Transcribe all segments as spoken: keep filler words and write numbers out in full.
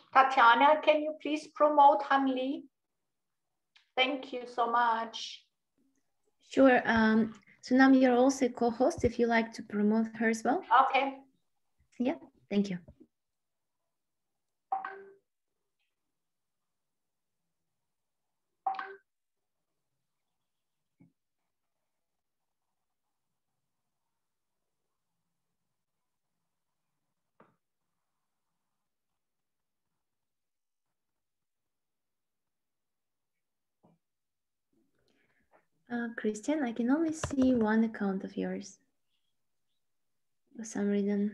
Tatiana, can you please promote Hanli? Thank you so much. Sure. Um, so now you're also a co-host if you like to promote her as well. Okay. Yeah, thank you. Uh, Christian, I can only see one account of yours for some reason.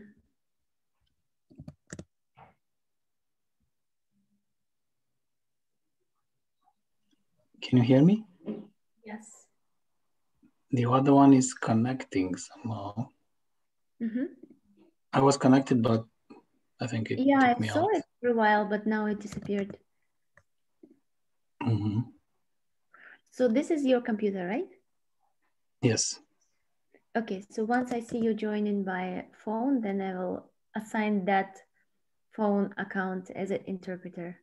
Can you hear me? Yes. The other one is connecting somehow. Mm-hmm. I was connected, but I think it Yeah, took I me saw out. it for a while, but now it disappeared. Mm-hmm. So this is your computer, right? Yes. Okay, so once I see you joining by phone, then I will assign that phone account as an interpreter.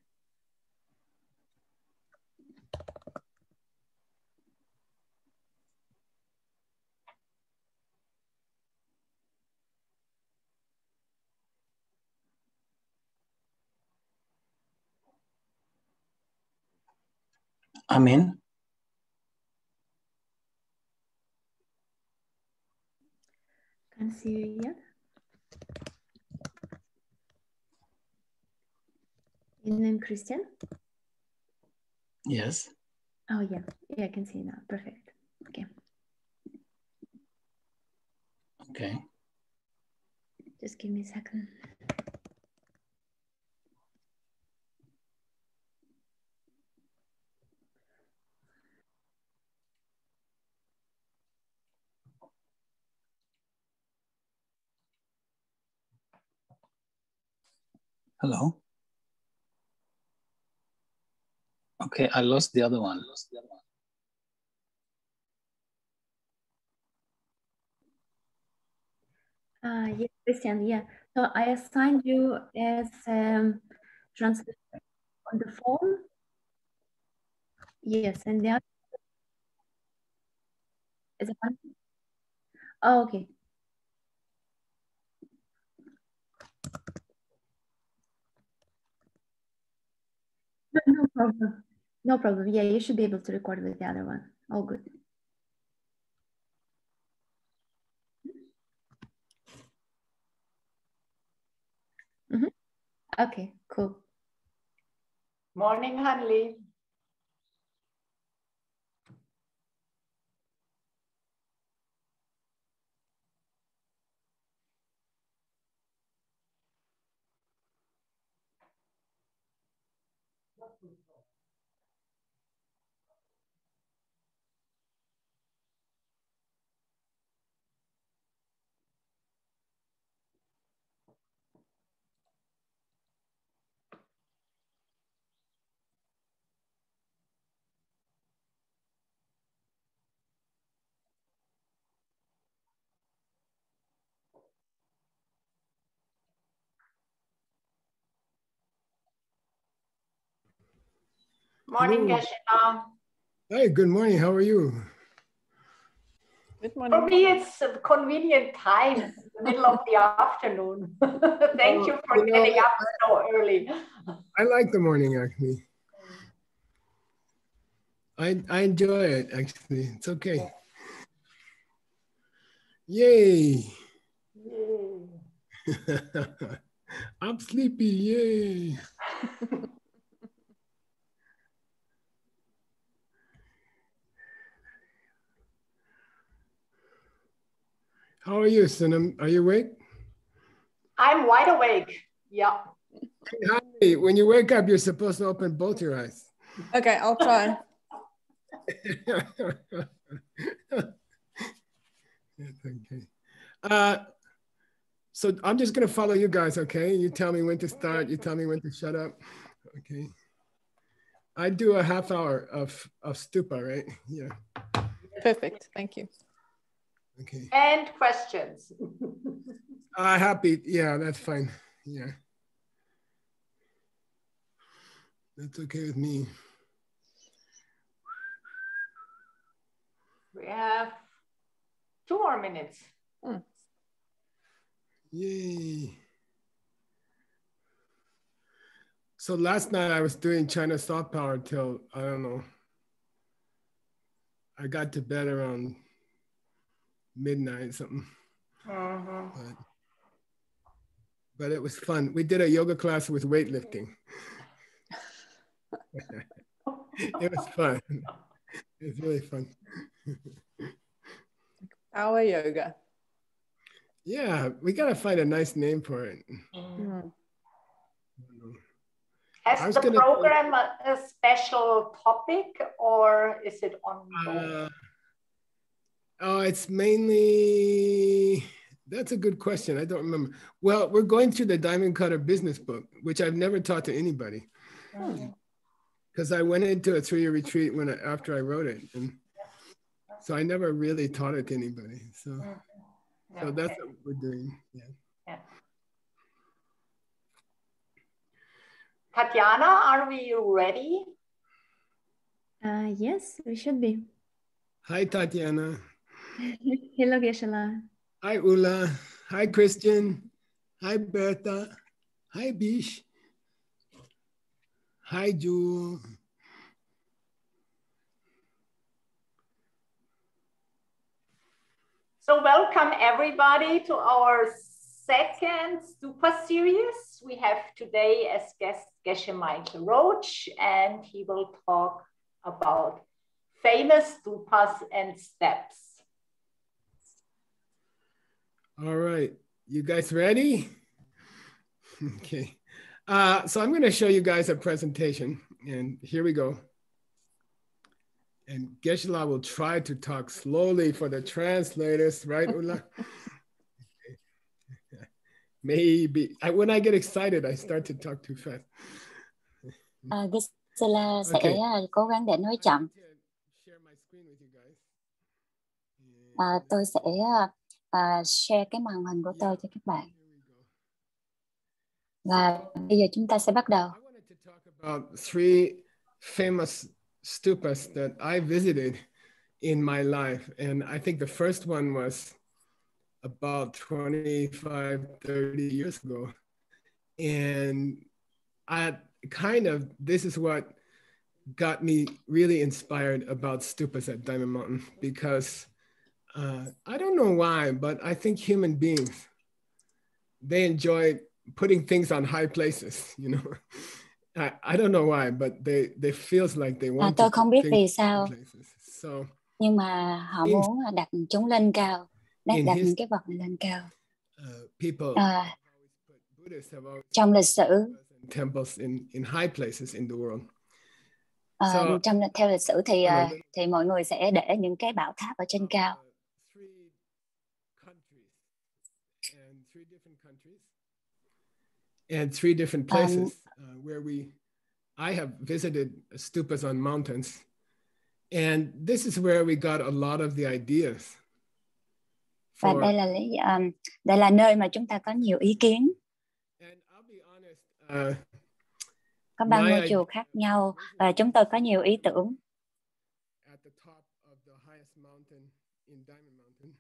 I'm in. Can't see you yet. Your name Christian? Yes. Oh yeah, yeah, I can see now. Perfect. Okay. Okay. Just give me a second. Hello. Okay, I lost the other one. Lost the other one. Uh, yes, Christian, yeah. So I assigned you as um, translator on the phone. Yes, and the other is a Oh, okay. No, no problem. No problem. Yeah, you should be able to record with the other one. All good. Mm-hmm. Okay, cool. Morning, Hanli. Morning, Geshe-la. Hey, good morning. How are you? Good morning. For me, it's a convenient time, in the middle of the afternoon. Thank Well, you for you know, getting up so early. I like the morning, actually. I, I enjoy it, actually. It's okay. Yay. Yay. I'm sleepy. Yay. How are you, Sunam? Are you awake? I'm wide awake. Yeah. Hey, when you wake up, you're supposed to open both your eyes. Okay, I'll try. Okay. Uh, so I'm just gonna follow you guys, okay? You tell me when to start. You tell me when to shut up. Okay. I do a half hour of of stupa, right? Yeah. Perfect. Thank you. Okay. And questions. Uh, happy. Yeah, that's fine. Yeah. That's okay with me. We have two more minutes. Mm. Yay. So last night I was doing China soft power till, I don't know, I got to bed around midnight something. Mm-hmm. But, but it was fun. We did a yoga class with weightlifting. It was fun. It was really fun. Power yoga. Yeah, we gotta find a nice name for it. Mm. Has I was the gonna- program a, a special topic, or is it ongoing? Uh, oh, it's mainly, that's a good question. I don't remember. Well, we're going through the Diamond Cutter business book, which I've never taught to anybody. Because I went into a three-year retreat when I, after I wrote it. And so I never really taught it to anybody. So, so Okay. that's what we're doing. Yeah. Yeah. Tatiana, are we ready? Uh, yes, we should be. Hi, Tatiana. Hello, Geshe-la. Hi, Ula. Hi, Christian. Hi, Bertha. Hi, Bish. Hi, Jewel. So welcome everybody to our second Stupa series. We have today as guest Geshe Michael Roach, and he will talk about famous stupas and steps. All right, you guys ready? Okay, uh, so I'm going to show you guys a presentation, and here we go. And Geshe-la will try to talk slowly for the translators, right, Ula? Maybe. I, when I get excited, I start to talk too fast. À, Geshe-la sẽ Okay. uh, cố gắng để nói chậm. Share my screen with you guys. À, tôi sẽ uh, uh, share cái màn hình của tôi cho các bạn. Và bây giờ chúng ta sẽ bắt đầu. I wanted to talk about three famous stupas that I visited in my life. And I think the first one was about twenty-five, thirty years ago. And I kind of, this is what got me really inspired about stupas at Diamond Mountain, because uh, I don't know why, but I think human beings, they enjoy putting things on high places, you know. I, I don't know why, but they, they feels like they À, want tôi to không put biết things vì on sao, high places. So nhưng mà họ In- muốn đặt chúng lên cao, đặt, in đặt his- những cái vật này lên cao. uh, people À, Buddhists have always trong lịch sử, put temples in, in high places in the world. à, So- trong theo lịch sử thì Hello. à, thì mọi người sẽ để những cái bảo tháp ở trên cao. Uh, three countries and three different countries and three different Um, places uh, where we I have visited stupas on mountains, and this is where we got a lot of the ideas Và for, đây là lý, à, đây là nơi mà chúng ta có nhiều ý kiến, and I'll be honest, uh, có ba My ngôi idea- chùa khác nhau và chúng tôi có nhiều ý tưởng. at the top of the highest mountain in Diamond Mountain.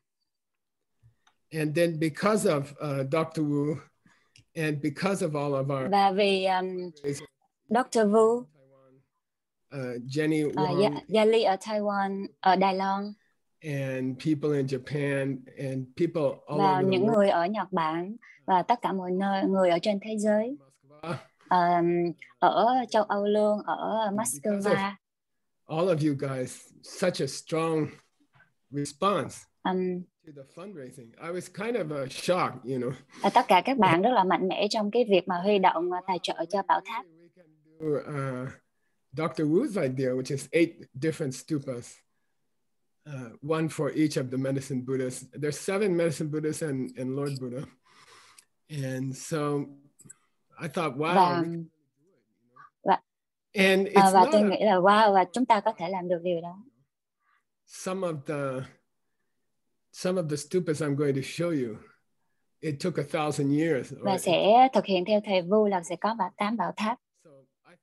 And then because of uh, Doctor Wu, and because of all of our Và vì um, fundraisers doctor Vu, in Taiwan, uh, Jenny uh, Wong, Gia, Gia Ly ở Taiwan, ở Đài Loan, and people in Japan, and people all và over the những world, người ở Nhật Bản và tất cả mọi nơi, người ở trên thế giới, Moscow, um, ở châu Âu luôn, ở Because Moscow. all of you guys, such a strong response Um, to the fundraising. I was kind of uh, shocked, you know. và tất cả các bạn rất là mạnh mẽ trong cái việc mà huy động uh, tài trợ cho bảo tháp. We can do uh, Doctor Wu's idea, which is eight different stupas, uh, one for each of the medicine Buddhas. There's seven medicine Buddhas and, and Lord Buddha. And so I thought, wow. Và, we can really do it, you know. và, And uh, it's và not tôi a- nghĩ là wow, và chúng ta có thể làm được điều đó. some of the some of the stupas I'm going to show you, it took a thousand years. Và or it- sẽ thực hiện theo thầy Vu là sẽ có bảo tám bảo tháp. so I think Suna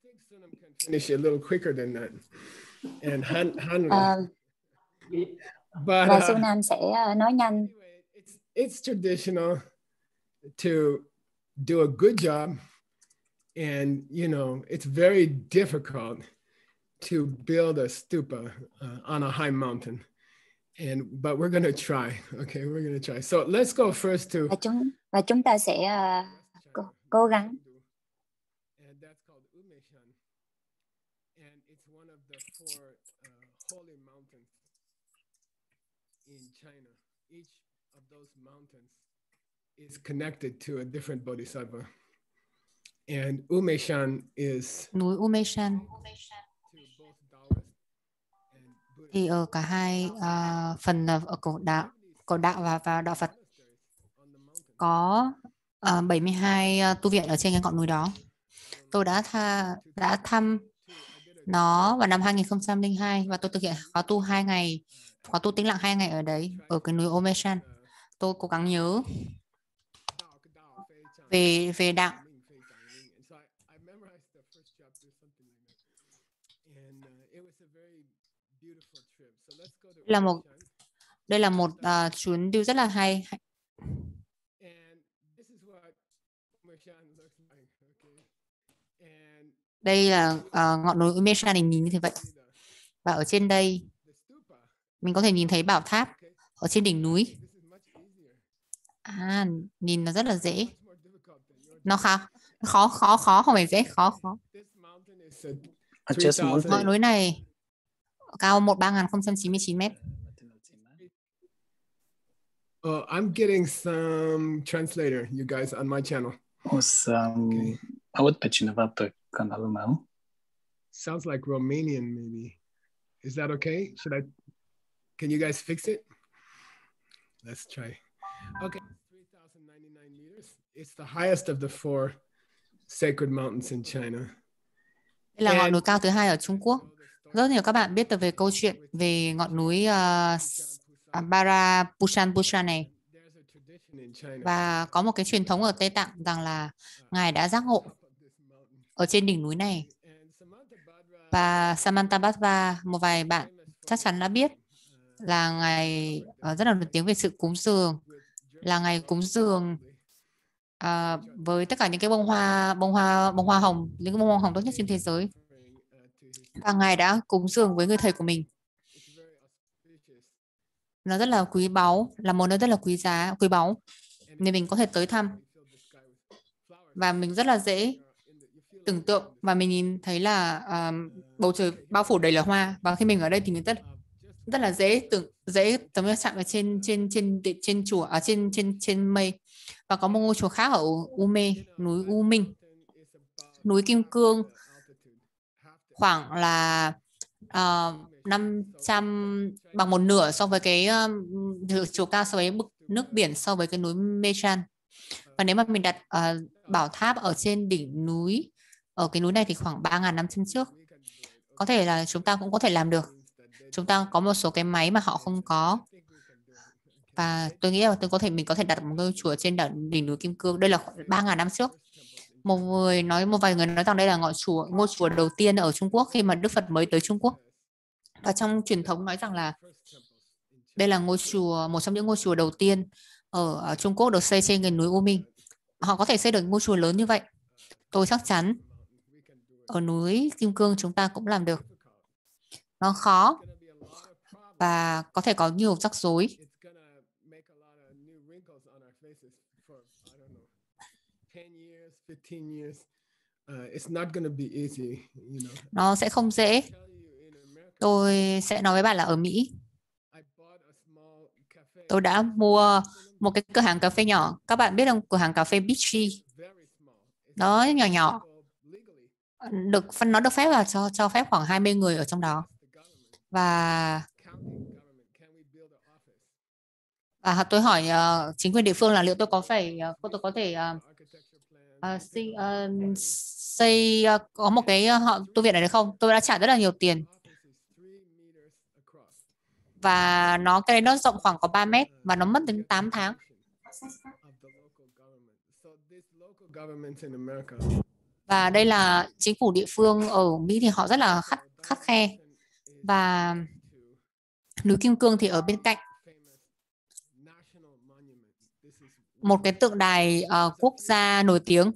Finish it a little quicker than that. And Han, Han Uh, but và uh, Su Nam sẽ uh, nói nhanh. anyway, it's it's traditional to do a good job, and you know it's very difficult to build a stupa uh, on a high mountain. And but we're gonna try. Okay, we're gonna try. So let's go first to. Và chúng và chúng ta sẽ uh, cố, cố gắng. And that's called Umeshan. And it's one of the four uh, holy mountains in China. Each of those mountains is connected to a different bodhisattva. And Umeshan is Núi Umeshan to both Taoist and Buddhist. thì ở cả hai uh, phần là ở cổ đạo, cổ đạo và và đạo Phật có uh, bảy mươi hai uh, tu viện ở trên cái ngọn núi đó. Tôi đã tha, đã thăm nó vào năm hai nghìn không trăm lẻ hai và tôi thực hiện khóa tu hai ngày, khóa tu tĩnh lặng hai ngày ở đấy, ở cái núi Umeshan. Tôi cố gắng nhớ về về đạo. Đây là một đây là một uh, chuyến đi rất là hay. Đây là uh, ngọn núi Umeshan này nhìn như thế vậy. Và ở trên đây mình có thể nhìn thấy bảo tháp ở trên đỉnh núi. À, nhìn nó rất là dễ. Nó khó, khó, khó, khó, không phải dễ, khó, khó. I just want Ngọn núi này cao một ba nghìn không trăm chín mươi chín mét. Oh, I'm getting some translator, you guys, on my channel. O să aud pe cineva pe canalul meu. Sounds like Romanian, maybe. Is that okay? Should I? Can you guys fix it? Let's try. Okay, three thousand ninety-nine meters. It's the highest of the four sacred mountains in China. Đây là ngọn núi cao thứ hai ở Trung Quốc. Rất nhiều các bạn biết được về câu chuyện về ngọn núi uh, Barapushan Pushan này. Và có một cái truyền thống ở Tây Tạng rằng là Ngài đã giác ngộ ở trên đỉnh núi này. Và Samantabhadra, một vài bạn chắc chắn đã biết là Ngài uh, rất là nổi tiếng về sự cúng dường, là Ngài cúng dường uh, với tất cả những cái bông hoa, bông hoa, bông hoa hồng, những cái bông hoa hồng tốt nhất trên thế giới. Và Ngài đã cúng dường với người thầy của mình. Nó rất là quý báu, là một nơi rất là quý giá, quý báu, nên mình có thể tới thăm. Và mình rất là dễ tưởng tượng và mình nhìn thấy là uh, bầu trời bao phủ đầy là hoa. Và khi mình ở đây thì mình rất rất là dễ tưởng dễ giống như chạm ở trên trên trên trên, trên chùa ở trên trên trên mây. Và có một ngôi chùa khác ở Ume, núi U Minh, núi Kim Cương, khoảng là uh, năm trăm bằng một nửa so với cái uh, chiều cao so với mực nước biển so với cái núi Meshan. Và nếu mà mình đặt uh, bảo tháp ở trên đỉnh núi ở cái núi này thì khoảng ba nghìn năm trăm trước, có thể là chúng ta cũng có thể làm được. Chúng ta có một số cái máy mà họ không có. Và tôi nghĩ là tôi có thể mình có thể đặt một ngôi chùa trên đỉnh núi Kim Cương. Đây là ba nghìn năm trước. Một người nói một vài người nói rằng đây là ngôi chùa ngôi chùa đầu tiên ở Trung Quốc khi mà Đức Phật mới tới Trung Quốc. Và trong truyền thống nói rằng là đây là ngôi chùa, một trong những ngôi chùa đầu tiên ở, ở Trung Quốc được xây trên cái núi U Minh. Họ có thể xây được ngôi chùa lớn như vậy. Tôi chắc chắn ở núi Kim Cương chúng ta cũng làm được. Nó khó và có thể có nhiều rắc rối. Nó sẽ không dễ. Tôi sẽ nói với bạn là ở Mỹ, tôi đã mua một cái cửa hàng cà phê nhỏ. Các bạn biết không, cửa hàng cà phê Beachy. Nó nhỏ nhỏ. Được nó được phép là cho cho phép khoảng hai mươi người ở trong đó. Và và tôi hỏi uh, chính quyền địa phương là liệu tôi có phải uh, tôi có thể uh, uh, xây, uh, xây uh, có một cái uh, họ tu viện này được không? Tôi đã trả rất là nhiều tiền. Và nó cái đấy nó rộng khoảng có ba mét và nó mất đến tám tháng. Và đây là chính phủ địa phương ở Mỹ thì họ rất là khắt khắt khe. Và núi Kim Cương thì ở bên cạnh. Một cái tượng đài uh, quốc gia nổi tiếng.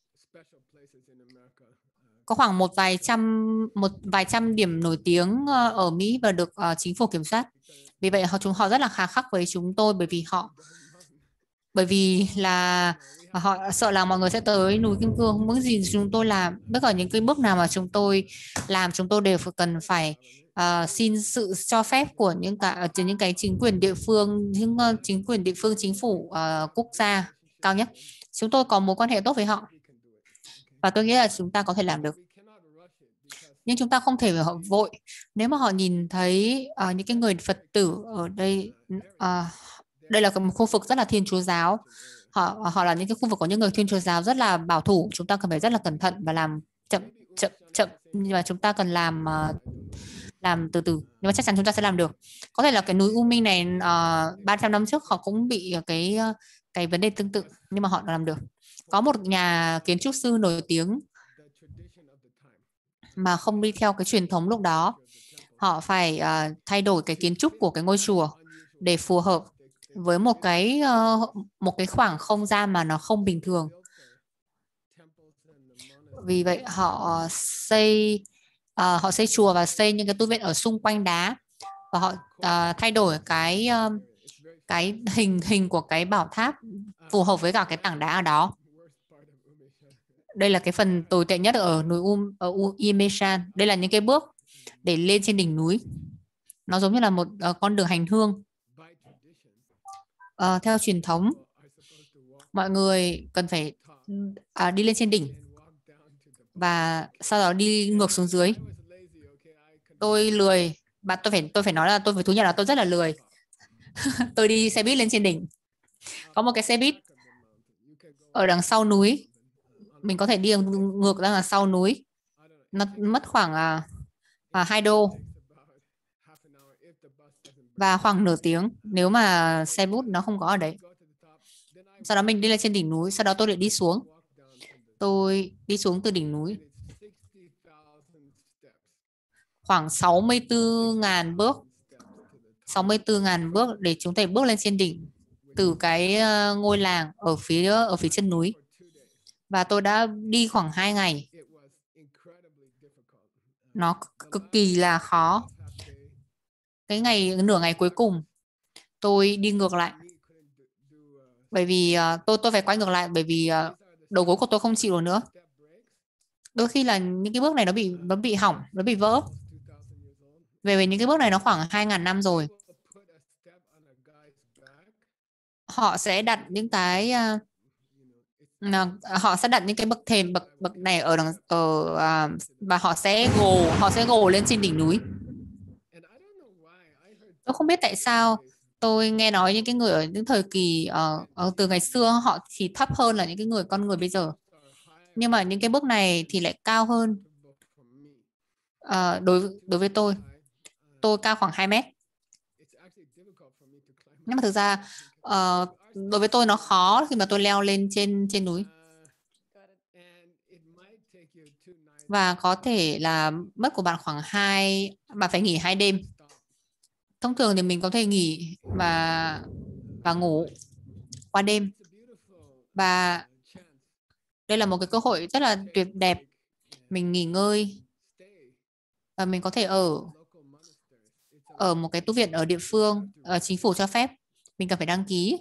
Có khoảng một vài trăm một vài trăm điểm nổi tiếng ở Mỹ và được uh, chính phủ kiểm soát. Vì vậy họ chúng họ rất là hà khắc với chúng tôi, bởi vì họ bởi vì là họ sợ là mọi người sẽ tới núi Kim Cương. Những gì chúng tôi làm, tất cả những cái bước nào mà chúng tôi làm, chúng tôi đều cần phải uh, xin sự cho phép của những cả những cái chính quyền địa phương, những uh, chính quyền địa phương, chính phủ uh, quốc gia cao nhất. Chúng tôi có mối quan hệ tốt với họ và tôi nghĩ là chúng ta có thể làm được. Nhưng chúng ta không thể họ vội. Nếu mà họ nhìn thấy uh, những cái người Phật tử ở đây, uh, đây là một khu vực rất là Thiên Chúa giáo, họ họ là những cái khu vực có những người Thiên Chúa giáo rất là bảo thủ, chúng ta cần phải rất là cẩn thận và làm chậm chậm chậm, nhưng mà chúng ta cần làm uh, làm từ từ, nhưng mà chắc chắn chúng ta sẽ làm được. Có thể là cái núi U Minh này uh, ba trăm năm trước họ cũng bị cái cái vấn đề tương tự, nhưng mà họ đã làm được. Có một nhà kiến trúc sư nổi tiếng mà không đi theo cái truyền thống lúc đó, họ phải uh, thay đổi cái kiến trúc của cái ngôi chùa để phù hợp với một cái uh, một cái khoảng không gian mà nó không bình thường. Vì vậy họ xây uh, họ xây chùa và xây những cái tu viện ở xung quanh đá, và họ uh, thay đổi cái uh, cái hình hình của cái bảo tháp phù hợp với cả cái tảng đá ở đó. Đây là cái phần tồi tệ nhất ở núi Um ở Imeshan. Đây là những cái bước để lên trên đỉnh núi. Nó giống như là một uh, con đường hành hương. Uh, theo truyền thống, mọi người cần phải uh, đi lên trên đỉnh và sau đó đi ngược xuống dưới. Tôi lười, bạn tôi phải tôi phải nói là tôi phải thú nhận là tôi rất là lười. Tôi đi xe buýt lên trên đỉnh. Có một cái xe buýt ở đằng sau núi, mình có thể đi ngược ra đằng sau núi. Nó mất khoảng à, à, hai đô và khoảng nửa tiếng nếu mà xe buýt nó không có ở đấy. Sau đó mình đi lên trên đỉnh núi, sau đó tôi lại đi xuống. Tôi đi xuống từ đỉnh núi khoảng sáu mươi tư nghìn bước, sáu mươi tư nghìn bước để chúng ta bước lên trên đỉnh từ cái ngôi làng ở phía ở phía chân núi. Và tôi đã đi khoảng hai ngày. Nó cực kỳ là khó. Cái ngày nửa ngày cuối cùng tôi đi ngược lại, bởi vì uh, tôi tôi phải quay ngược lại bởi vì uh, đầu gối của tôi không chịu được nữa. Đôi khi là những cái bước này nó bị nó bị hỏng, nó bị vỡ. Về về những cái bước này nó khoảng hai nghìn năm rồi. Họ sẽ đặt những cái uh, họ sẽ đặt những cái bậc thềm bậc bậc này ở đằng ở uh, và họ sẽ gồ họ sẽ gồ lên trên đỉnh núi. Tôi không biết tại sao tôi nghe nói những cái người ở những thời kỳ uh, từ ngày xưa họ chỉ thấp hơn là những cái người con người bây giờ, nhưng mà những cái bước này thì lại cao hơn. Uh, đối đối với tôi, tôi cao khoảng hai mét, nhưng mà thực ra uh, đối với tôi nó khó khi mà tôi leo lên trên trên núi, và có thể là mất của bạn khoảng hai, bạn phải nghỉ hai đêm. Thông thường thì mình có thể nghỉ và và ngủ qua đêm, và đây là một cái cơ hội rất là tuyệt đẹp. Mình nghỉ ngơi và mình có thể ở ở một cái tu viện ở địa phương, ở chính phủ cho phép. Mình cần phải đăng ký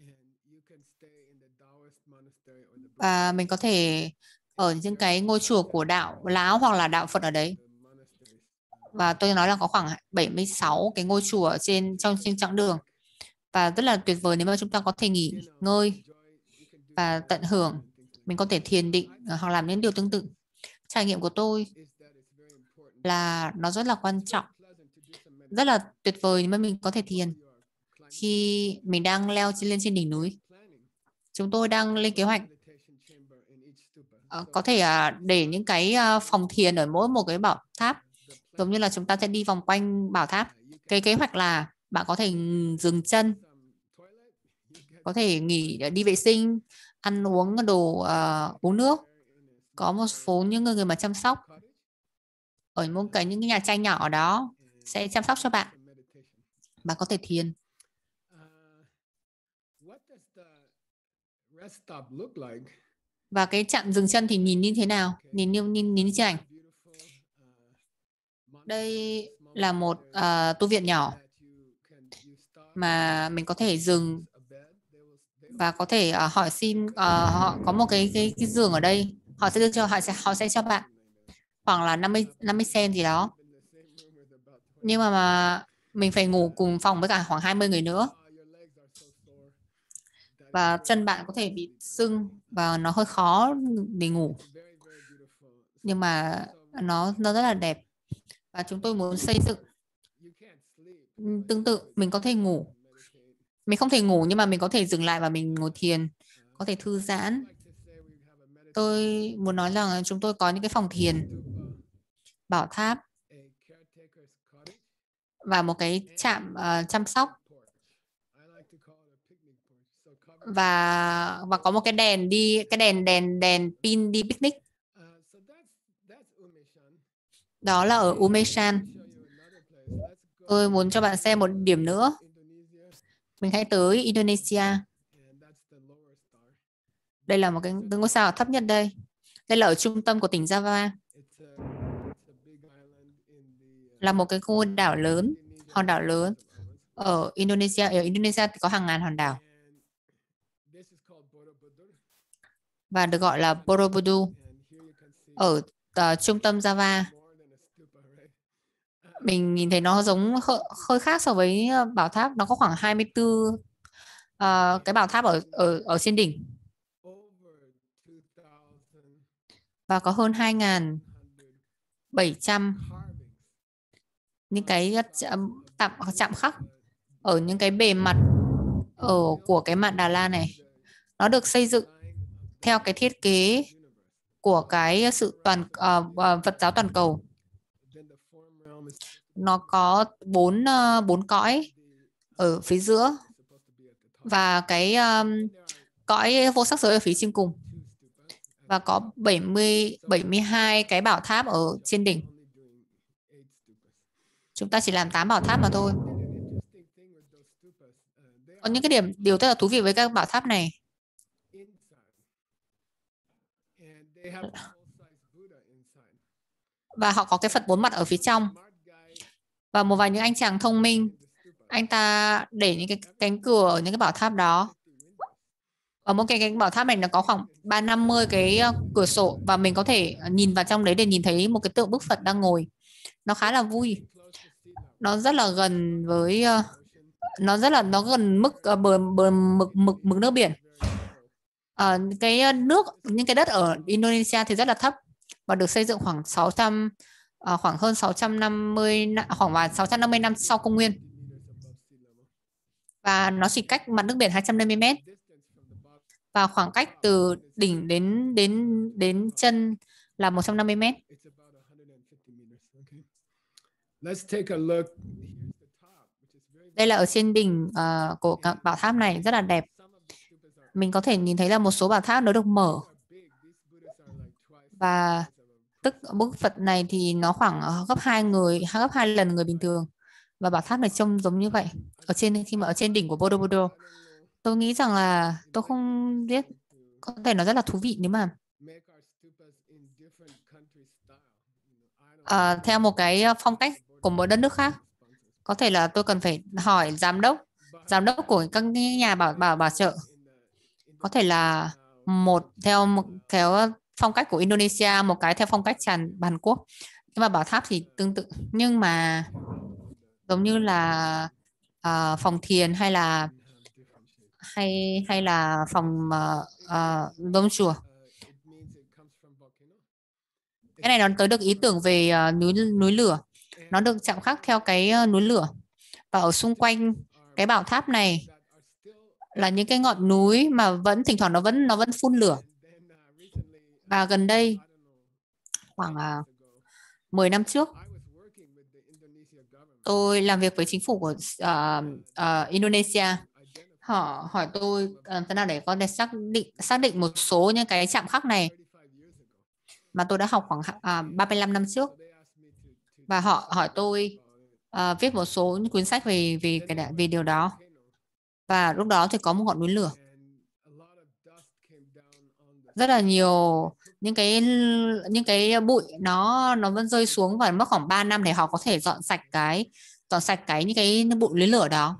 và mình có thể ở những cái ngôi chùa của đạo Lão hoặc là đạo Phật ở đấy. Và tôi nói là có khoảng bảy mươi sáu cái ngôi chùa trên trong trên chặng đường, và rất là tuyệt vời nếu mà chúng ta có thể nghỉ ngơi và tận hưởng. Mình có thể thiền định hoặc làm những điều tương tự. Trải nghiệm của tôi là nó rất là quan trọng, rất là tuyệt vời nếu mà mình có thể thiền khi mình đang leo lên trên đỉnh núi. Chúng tôi đang lên kế hoạch có thể để những cái phòng thiền ở mỗi một cái bảo tháp, giống như là chúng ta sẽ đi vòng quanh bảo tháp. Cái kế hoạch là bạn có thể dừng chân, có thể nghỉ đi vệ sinh, ăn uống đồ uh, uống nước, có một số những người mà chăm sóc ở một cái những cái nhà tranh nhỏ đó sẽ chăm sóc cho bạn. Bạn có thể thiền. Và cái trạm dừng chân thì nhìn như thế nào? Nhìn như nhìn, nhìn như trên ảnh. Đây là một uh, tu viện nhỏ mà mình có thể dừng và có thể uh, hỏi xin uh, họ có một cái, cái cái giường ở đây, họ sẽ đưa cho họ sẽ họ sẽ cho bạn khoảng là năm mươi năm mươi cent gì đó. Nhưng mà, mà mình phải ngủ cùng phòng với cả khoảng hai mươi người nữa. Và chân bạn có thể bị sưng và nó hơi khó để ngủ. Nhưng mà nó nó rất là đẹp. Và chúng tôi muốn xây dựng tương tự, mình có thể ngủ. Mình không thể ngủ nhưng mà mình có thể dừng lại và mình ngồi thiền, có thể thư giãn. Tôi muốn nói rằng chúng tôi có những cái phòng thiền, bảo tháp và một cái trạm uh, chăm sóc và và có một cái đèn đi cái đèn đèn đèn pin đi picnic. Đó là ở Umeshan. Tôi muốn cho bạn xem một điểm nữa. Mình hãy tới Indonesia. Đây là một cái, cái ngôi sao thấp nhất đây. Đây là ở trung tâm của tỉnh Java. Là một cái ngôi đảo lớn, hòn đảo lớn ở Indonesia. Ở Indonesia thì có hàng ngàn hòn đảo. Và được gọi là Borobudur. Ở uh, trung tâm Java. Mình nhìn thấy nó giống hơi khác so với bảo tháp. Nó có khoảng hai mươi tư uh, cái bảo tháp ở, ở, ở trên đỉnh. Và có hơn hai nghìn bảy trăm những cái chạm, chạm khắc ở những cái bề mặt ở của cái mặt Đà La này. Nó được xây dựng theo cái thiết kế của cái sự toàn uh, Phật giáo toàn cầu. Nó có bốn uh, bốn cõi ở phía giữa và cái um, cõi vô sắc giới ở phía trên cùng. Và có bảy mươi, bảy mươi hai cái bảo tháp ở trên đỉnh. Chúng ta chỉ làm tám bảo tháp mà thôi. Có những cái điểm điều rất là thú vị với các bảo tháp này. Và họ có cái Phật bốn mặt ở phía trong. Và một vài những anh chàng thông minh, anh ta để những cái cánh cửa ở những cái bảo tháp đó. Và một cái cánh bảo tháp này nó có khoảng ba năm mươi cái cửa sổ và mình có thể nhìn vào trong đấy để nhìn thấy một cái tượng bức Phật đang ngồi. Nó khá là vui. Nó rất là gần với nó rất là nó gần mức bờ bờ mực mực mực nước biển. À, cái nước những cái đất ở Indonesia thì rất là thấp và được xây dựng khoảng sáu trăm à, khoảng hơn sáu trăm năm mươi khoảng và sáu trăm năm mươi năm sau công nguyên. Và nó chỉ cách mặt nước biển hai trăm năm mươi mét. Và khoảng cách từ đỉnh đến đến đến chân là một trăm năm mươi mét. Đây là ở trên đỉnh uh, của bảo tháp này, rất là đẹp. Mình có thể nhìn thấy là một số bảo tháp nó được mở. Và tức bức Phật này thì nó khoảng gấp hai người, gấp hai lần người bình thường. Và bảo tháp này trông giống như vậy. Ở trên khi mà ở trên đỉnh của Borobudur. Tôi nghĩ rằng là tôi không biết, có thể nó rất là thú vị nếu mà à, theo một cái phong cách của một đất nước khác. Có thể là tôi cần phải hỏi giám đốc, giám đốc của các nhà bảo bảo bảo trợ. Có thể là một theo một theo phong cách của Indonesia, một cái theo phong cách tràn Hàn Quốc. Nhưng mà bảo tháp thì tương tự, nhưng mà giống như là uh, phòng thiền hay là hay hay là phòng uh, uh, chùa. Cái này nó tới được ý tưởng về uh, núi núi lửa. Nó được chạm khắc theo cái uh, núi lửa. Và ở xung quanh cái bảo tháp này là những cái ngọn núi mà vẫn thỉnh thoảng nó vẫn nó vẫn phun lửa. Và gần đây khoảng uh, mười năm trước tôi làm việc với chính phủ của uh, uh, Indonesia. Họ hỏi tôi uh, thế nào để con để xác định xác định một số những cái chạm khắc này. mà tôi đã học khoảng à, ba mươi lăm năm trước, và họ hỏi tôi à, viết một số những cuốn sách về về cái về điều đó. Và lúc đó thì có một ngọn núi lửa, rất là nhiều những cái những cái bụi nó nó vẫn rơi xuống, và mất khoảng ba năm để họ có thể dọn sạch cái dọn sạch cái những cái bụi núi lửa đó.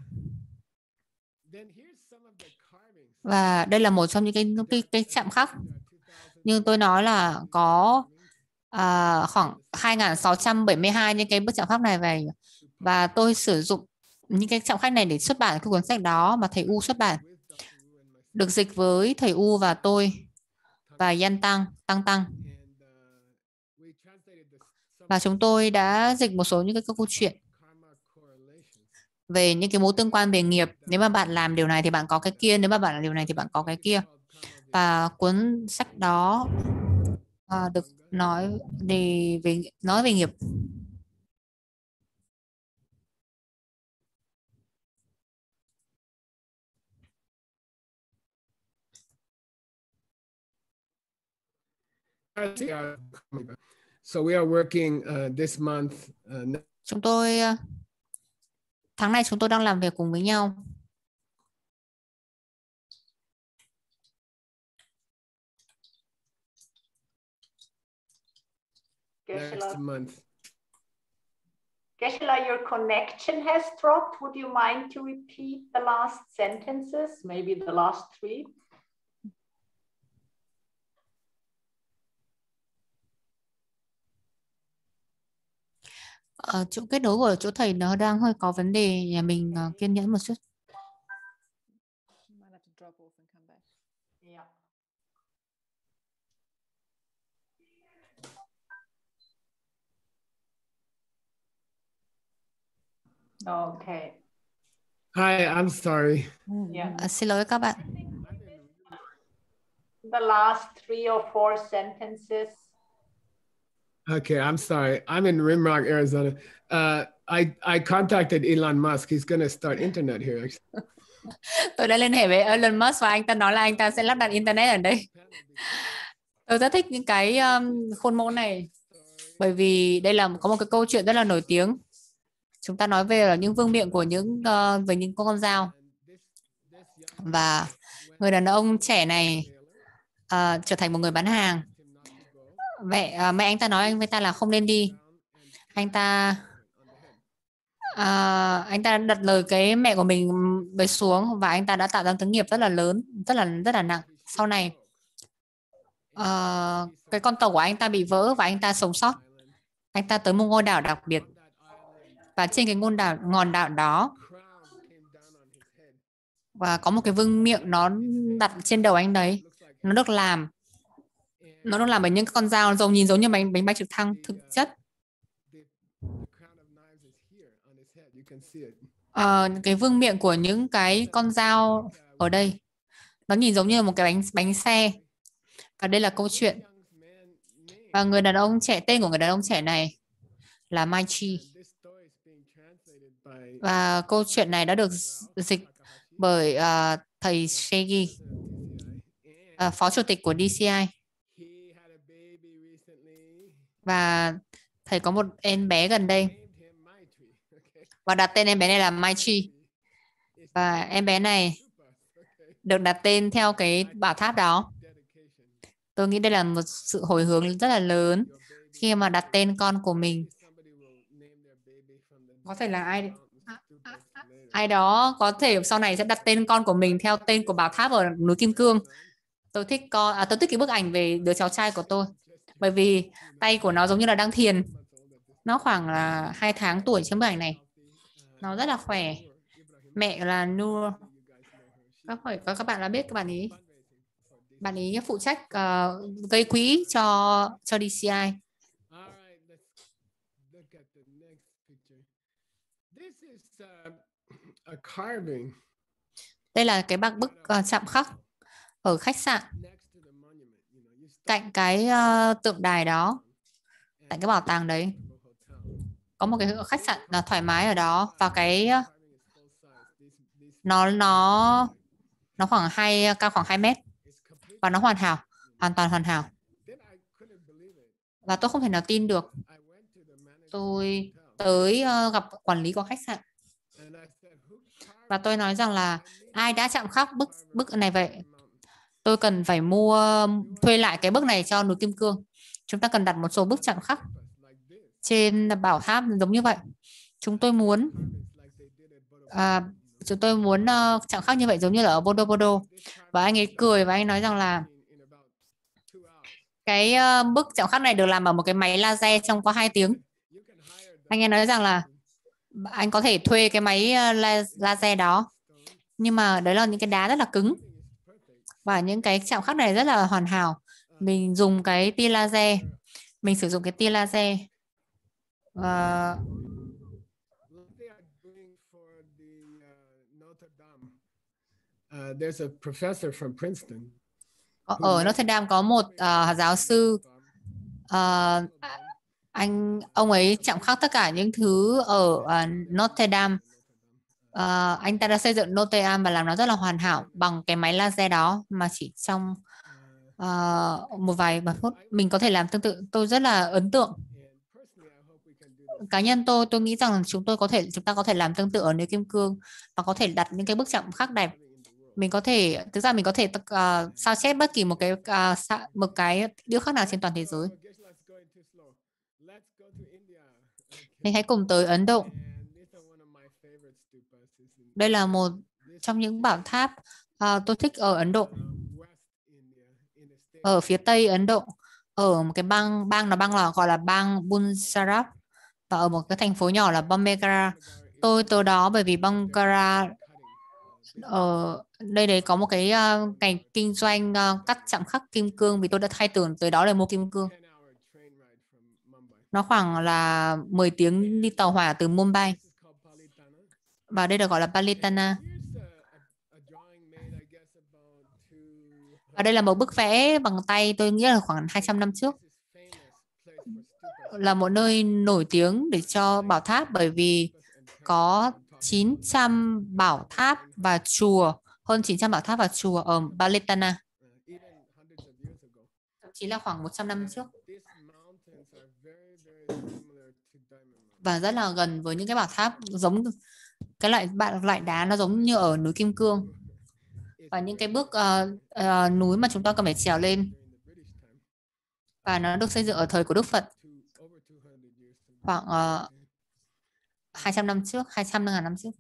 Và đây là một trong những cái cái, cái chạm khắc. Nhưng tôi nói là có à, khoảng hai nghìn sáu trăm bảy mươi hai những cái bức chạm khắc này về, và tôi sử dụng những cái chạm khắc này để xuất bản cái cuốn sách đó mà thầy U xuất bản, được dịch với thầy U và tôi và Yan Tăng Tăng Tăng. Và chúng tôi đã dịch một số những cái câu chuyện về những cái mối tương quan về nghiệp. Nếu mà bạn làm điều này thì bạn có cái kia, nếu mà bạn làm điều này thì bạn có cái kia. Và cuốn sách đó à, được nói về, về nói về nghiệp. So we are working uh, this month. Uh, chúng tôi tháng này chúng tôi đang làm việc cùng với nhau. Next month. Geshe-la, your connection has dropped. Would you mind to repeat the last sentences, maybe the last three? Ờ, chỗ kết nối của chỗ thầy nó đang hơi có vấn đề, nhà mình uh, kiên nhẫn một chút. Yeah. Okay. Hi, I'm sorry. Yeah. À, xin lỗi các bạn. The last three or four sentences. Okay, I'm sorry. I'm in Rimrock, Arizona. Uh, I I contacted Elon Musk. He's going to start internet here. Actually. Tôi đã liên hệ với Elon Musk và anh ta nói là anh ta sẽ lắp đặt internet ở đây. Tôi rất thích những cái um, khuôn mẫu này, bởi vì đây là có một cái câu chuyện rất là nổi tiếng. Chúng ta nói về là những vương miện của những uh, về những con dao, và người đàn ông trẻ này uh, trở thành một người bán hàng. Mẹ uh, mẹ anh ta nói anh với ta là không nên đi. Anh ta uh, anh ta đặt lời cái mẹ của mình về xuống, và anh ta đã tạo ra cái nghiệp rất là lớn, rất là rất là nặng. Sau này uh, cái con tàu của anh ta bị vỡ và anh ta sống sót. Anh ta tới một ngôi đảo đặc biệt, và trên cái ngôi đảo ngọn đảo đó và có một cái vương miện nó đặt trên đầu anh đấy. Nó được làm nó được làm bởi những con dao giống nhìn giống như bánh bánh bay trực thăng. Thực chất uh, cái vương miện của những cái con dao ở đây nó nhìn giống như một cái bánh bánh xe. Và đây là câu chuyện. Và người đàn ông trẻ, tên của người đàn ông trẻ này là Mai Chi. Và câu chuyện này đã được dịch bởi uh, thầy Shegi, uh, phó chủ tịch của đê xê i. Và thầy có một em bé gần đây và đặt tên em bé này là Mai Chi. Và em bé này được đặt tên theo cái bảo tháp đó. Tôi nghĩ đây là một sự hồi hướng rất là lớn khi mà đặt tên con của mình. Có thể là ai ai đó có thể sau này sẽ đặt tên con của mình theo tên của bảo tháp ở núi Kim Cương. Tôi thích con, à, tôi thích cái bức ảnh về đứa cháu trai của tôi, bởi vì tay của nó giống như là đang thiền. Nó khoảng là hai tháng tuổi trên bức ảnh này. Nó rất là khỏe. Mẹ là Nur. Các hỏi các bạn đã biết các bạn ấy. Bạn ấy phụ trách uh, gây quỹ cho cho đê xê i. Đây là cái bức uh, chạm khắc ở khách sạn cạnh cái uh, tượng đài đó, tại cái bảo tàng đấy. Có một cái khách sạn là thoải mái ở đó, và cái uh, nó nó nó khoảng hai cao khoảng hai mét, và nó hoàn hảo, hoàn toàn hoàn hảo. và tôi không thể nào tin được. Tôi tới uh, gặp quản lý của khách sạn và tôi nói rằng là ai đã chạm khắc bức bức này vậy? Tôi cần phải mua thuê lại cái bức này cho núi Kim Cương. Chúng ta cần đặt một số bức chạm khắc trên bảo tháp giống như vậy. Chúng tôi muốn à, chúng tôi muốn uh, chạm khắc như vậy giống như là ở Bodo Bodo. Và anh ấy cười và anh nói rằng là cái uh, bức chạm khắc này được làm bằng một cái máy laser trong có hai tiếng. Anh ấy nói rằng là anh có thể thuê cái máy uh, laser đó, nhưng mà đấy là những cái đá rất là cứng và những cái chạm khắc này rất là hoàn hảo. Mình dùng cái tia laser, mình sử dụng cái tia laser và Uh, there's a professor from Princeton. Ở Notre Dame có một uh, giáo sư, uh, anh ông ấy chạm khắc tất cả những thứ ở uh, Notre Dame. Uh, anh ta đã xây dựng Notre Dame và làm nó rất là hoàn hảo bằng cái máy laser đó mà chỉ trong uh, một vài phút. Mình có thể làm tương tự. Tôi rất là ấn tượng. Cá nhân tôi, tôi nghĩ rằng chúng tôi có thể, chúng ta có thể làm tương tự ở núi Kim Cương và có thể đặt những cái bức chạm khắc đẹp. Mình có thể, thực ra mình có thể uh, sao chép bất kỳ một cái uh, một cái điêu khắc nào trên toàn thế giới. Mình hãy cùng tới Ấn Độ. Đây là một trong những bảo tháp uh, tôi thích ở Ấn Độ. Ở phía tây Ấn Độ, ở một cái bang bang nó bang là gọi là bang Punjab và ở một cái thành phố nhỏ là Bamgara. Tôi tới đó bởi vì Bamgara ở đây đấy có một cái uh, ngành kinh doanh uh, cắt chạm khắc kim cương, vì tôi đã thay tưởng tới đó để mua kim cương. Nó khoảng là mười tiếng đi tàu hỏa từ Mumbai. Và đây được gọi là Palitana. Và đây là một bức vẽ bằng tay, tôi nghĩ là khoảng hai trăm năm trước. Là một nơi nổi tiếng để cho bảo tháp bởi vì có chín trăm bảo tháp và chùa, hơn chín trăm bảo tháp và chùa ở Palitana. Thậm chí là khoảng một trăm năm trước. Và rất là gần với những cái bảo tháp giống cái loại loại đá nó giống như ở núi Kim Cương. Và những cái bước uh, uh, núi mà chúng ta cần phải trèo lên. Và nó được xây dựng ở thời của Đức Phật. Khoảng uh, hai trăm năm trước, hai trăm năm trước.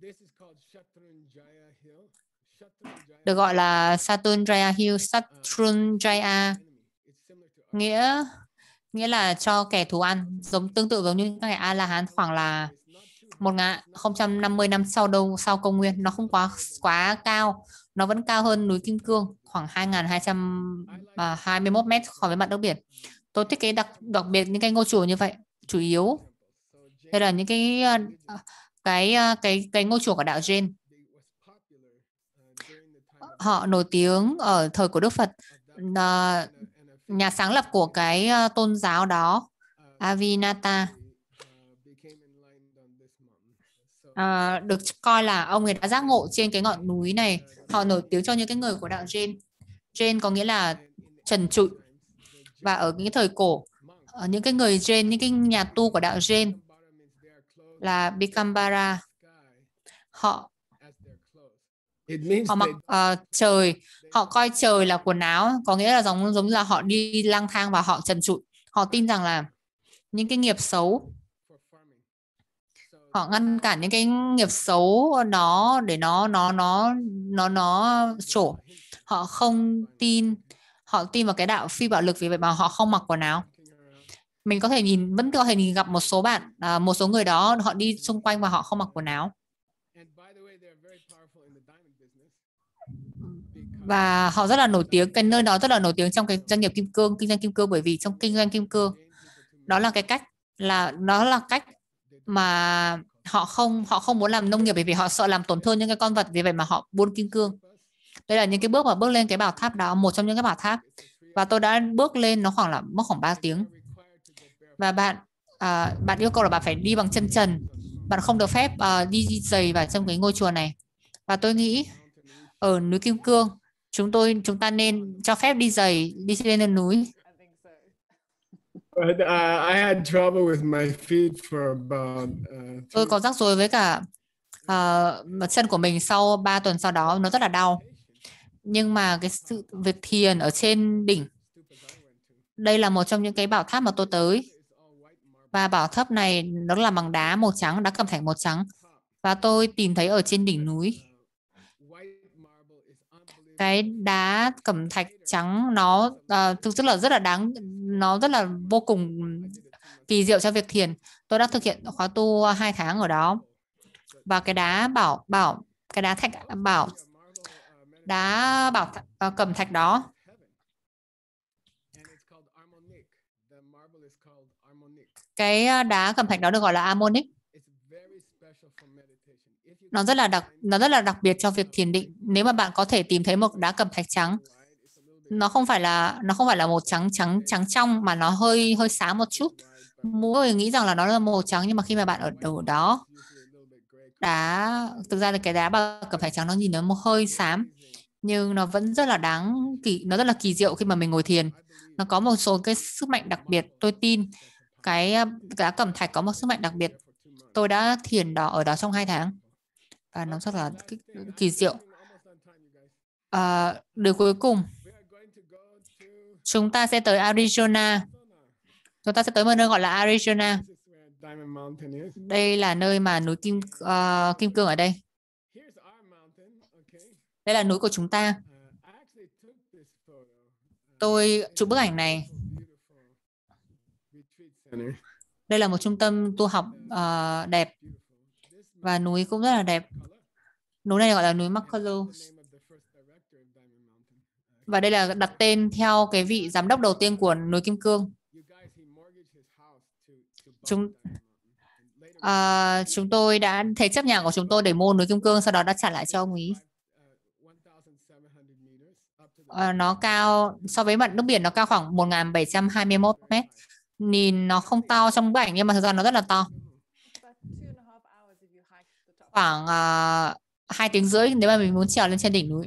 Được gọi là Saturunjaya Hill, Saturunjaya nghĩa nghĩa là cho kẻ thù ăn, giống tương tự giống như các ngài A-la-hán khoảng là một nghìn không trăm năm mươi năm sau đâu sau công nguyên. Nó không quá quá cao, nó vẫn cao hơn núi Kim Cương khoảng hai nghìn hai trăm hai mươi mốt mét khỏi với mặt nước biển. Tôi thích cái đặc đặc biệt những cái ngôi chùa như vậy, chủ yếu đây là những cái cái cái cái ngôi chùa của đạo Jain. Họ nổi tiếng ở thời của Đức Phật. Nhà sáng lập của cái tôn giáo đó, Avinata, à, được coi là ông ấy đã giác ngộ trên cái ngọn núi này. Họ nổi tiếng cho những cái người của đạo Jain. Jain có nghĩa là trần trụi. Và ở những thời cổ, những cái người Jain, những cái nhà tu của đạo Jain là Bikambara, họ họ mặc uh, trời, họ coi trời là quần áo, có nghĩa là giống giống là họ đi lang thang và họ trần trụi. Họ tin rằng là những cái nghiệp xấu, họ ngăn cản những cái nghiệp xấu nó để nó nó nó nó nó trổ. Họ không tin, họ tin vào cái đạo phi bạo lực, vì vậy mà họ không mặc quần áo. Mình có thể nhìn, vẫn có thể nhìn gặp một số bạn, à, một số người đó họ đi xung quanh và họ không mặc quần áo. Và họ rất là nổi tiếng, cái nơi đó rất là nổi tiếng trong cái doanh nghiệp kim cương, kinh doanh kim cương, bởi vì trong kinh doanh kim cương đó là cái cách là đó là cách mà họ không họ không muốn làm nông nghiệp, bởi vì họ sợ làm tổn thương những cái con vật, vì vậy mà họ buôn kim cương. Đây là những cái bước mà bước lên cái bảo tháp đó, một trong những cái bảo tháp. Và tôi đã bước lên nó khoảng là mất khoảng ba tiếng. Và bạn à, bạn yêu cầu là bạn phải đi bằng chân trần, bạn không được phép à, đi, đi giày vào trong cái ngôi chùa này. Và tôi nghĩ ở núi Kim Cương chúng tôi chúng ta nên cho phép đi giày đi lên núi. But, uh, I had trouble with my feet for about, uh, Tôi có rắc rối với cả uh, chân của mình sau ba tuần sau đó, nó rất là đau. Nhưng mà cái sự việc thiền ở trên đỉnh, đây là một trong những cái bảo tháp mà tôi tới. Và bảo tháp này nó là bằng đá màu trắng, đá cẩm thạch màu trắng. Và tôi tìm thấy ở trên đỉnh núi cái đá cẩm thạch trắng, nó uh, thực sự là rất là đáng, nó rất là vô cùng kỳ diệu cho việc thiền. Tôi đã thực hiện khóa tu hai tháng ở đó. Và cái đá bảo bảo cái đá thạch bảo đá bảo uh, cẩm thạch đó cái đá cẩm thạch đó được gọi là Harmonic. Nó rất là đặc nó rất là đặc biệt cho việc thiền định. Nếu mà bạn có thể tìm thấy một đá cẩm thạch trắng, nó không phải là nó không phải là màu trắng trắng trắng trong, mà nó hơi hơi sáng một chút. Mỗi người nghĩ rằng là nó là màu trắng, nhưng mà khi mà bạn ở ở đó, đá thực ra là cái đá cẩm thạch trắng nó nhìn nó một hơi xám, nhưng nó vẫn rất là đáng kỳ, nó rất là kỳ diệu khi mà mình ngồi thiền. Nó có một số cái sức mạnh đặc biệt. Tôi tin cái đá cẩm thạch có một sức mạnh đặc biệt. Tôi đã thiền đó ở đó trong hai tháng và nó rất là kỳ diệu. À, điều cuối cùng, chúng ta sẽ tới Arizona. Chúng ta sẽ tới một nơi gọi là Arizona. Đây là nơi mà núi Kim uh, Kim Cương ở đây. Đây là núi của chúng ta. Tôi chụp bức ảnh này. Đây là một trung tâm tu học uh, đẹp. Và núi cũng rất là đẹp. Núi này gọi là núi Makolo. Và đây là đặt tên theo cái vị giám đốc đầu tiên của núi Kim Cương. Chúng uh, chúng tôi đã thế chấp nhà của chúng tôi để mua núi Kim Cương, sau đó đã trả lại cho ông ấy. Uh, nó cao so với mặt nước biển, nó cao khoảng một nghìn bảy trăm hai mươi mốt mét. Nhìn nó không to trong bức ảnh, nhưng mà thực ra nó rất là to. Khoảng uh, hai tiếng rưỡi nếu mà mình muốn trèo lên trên đỉnh núi.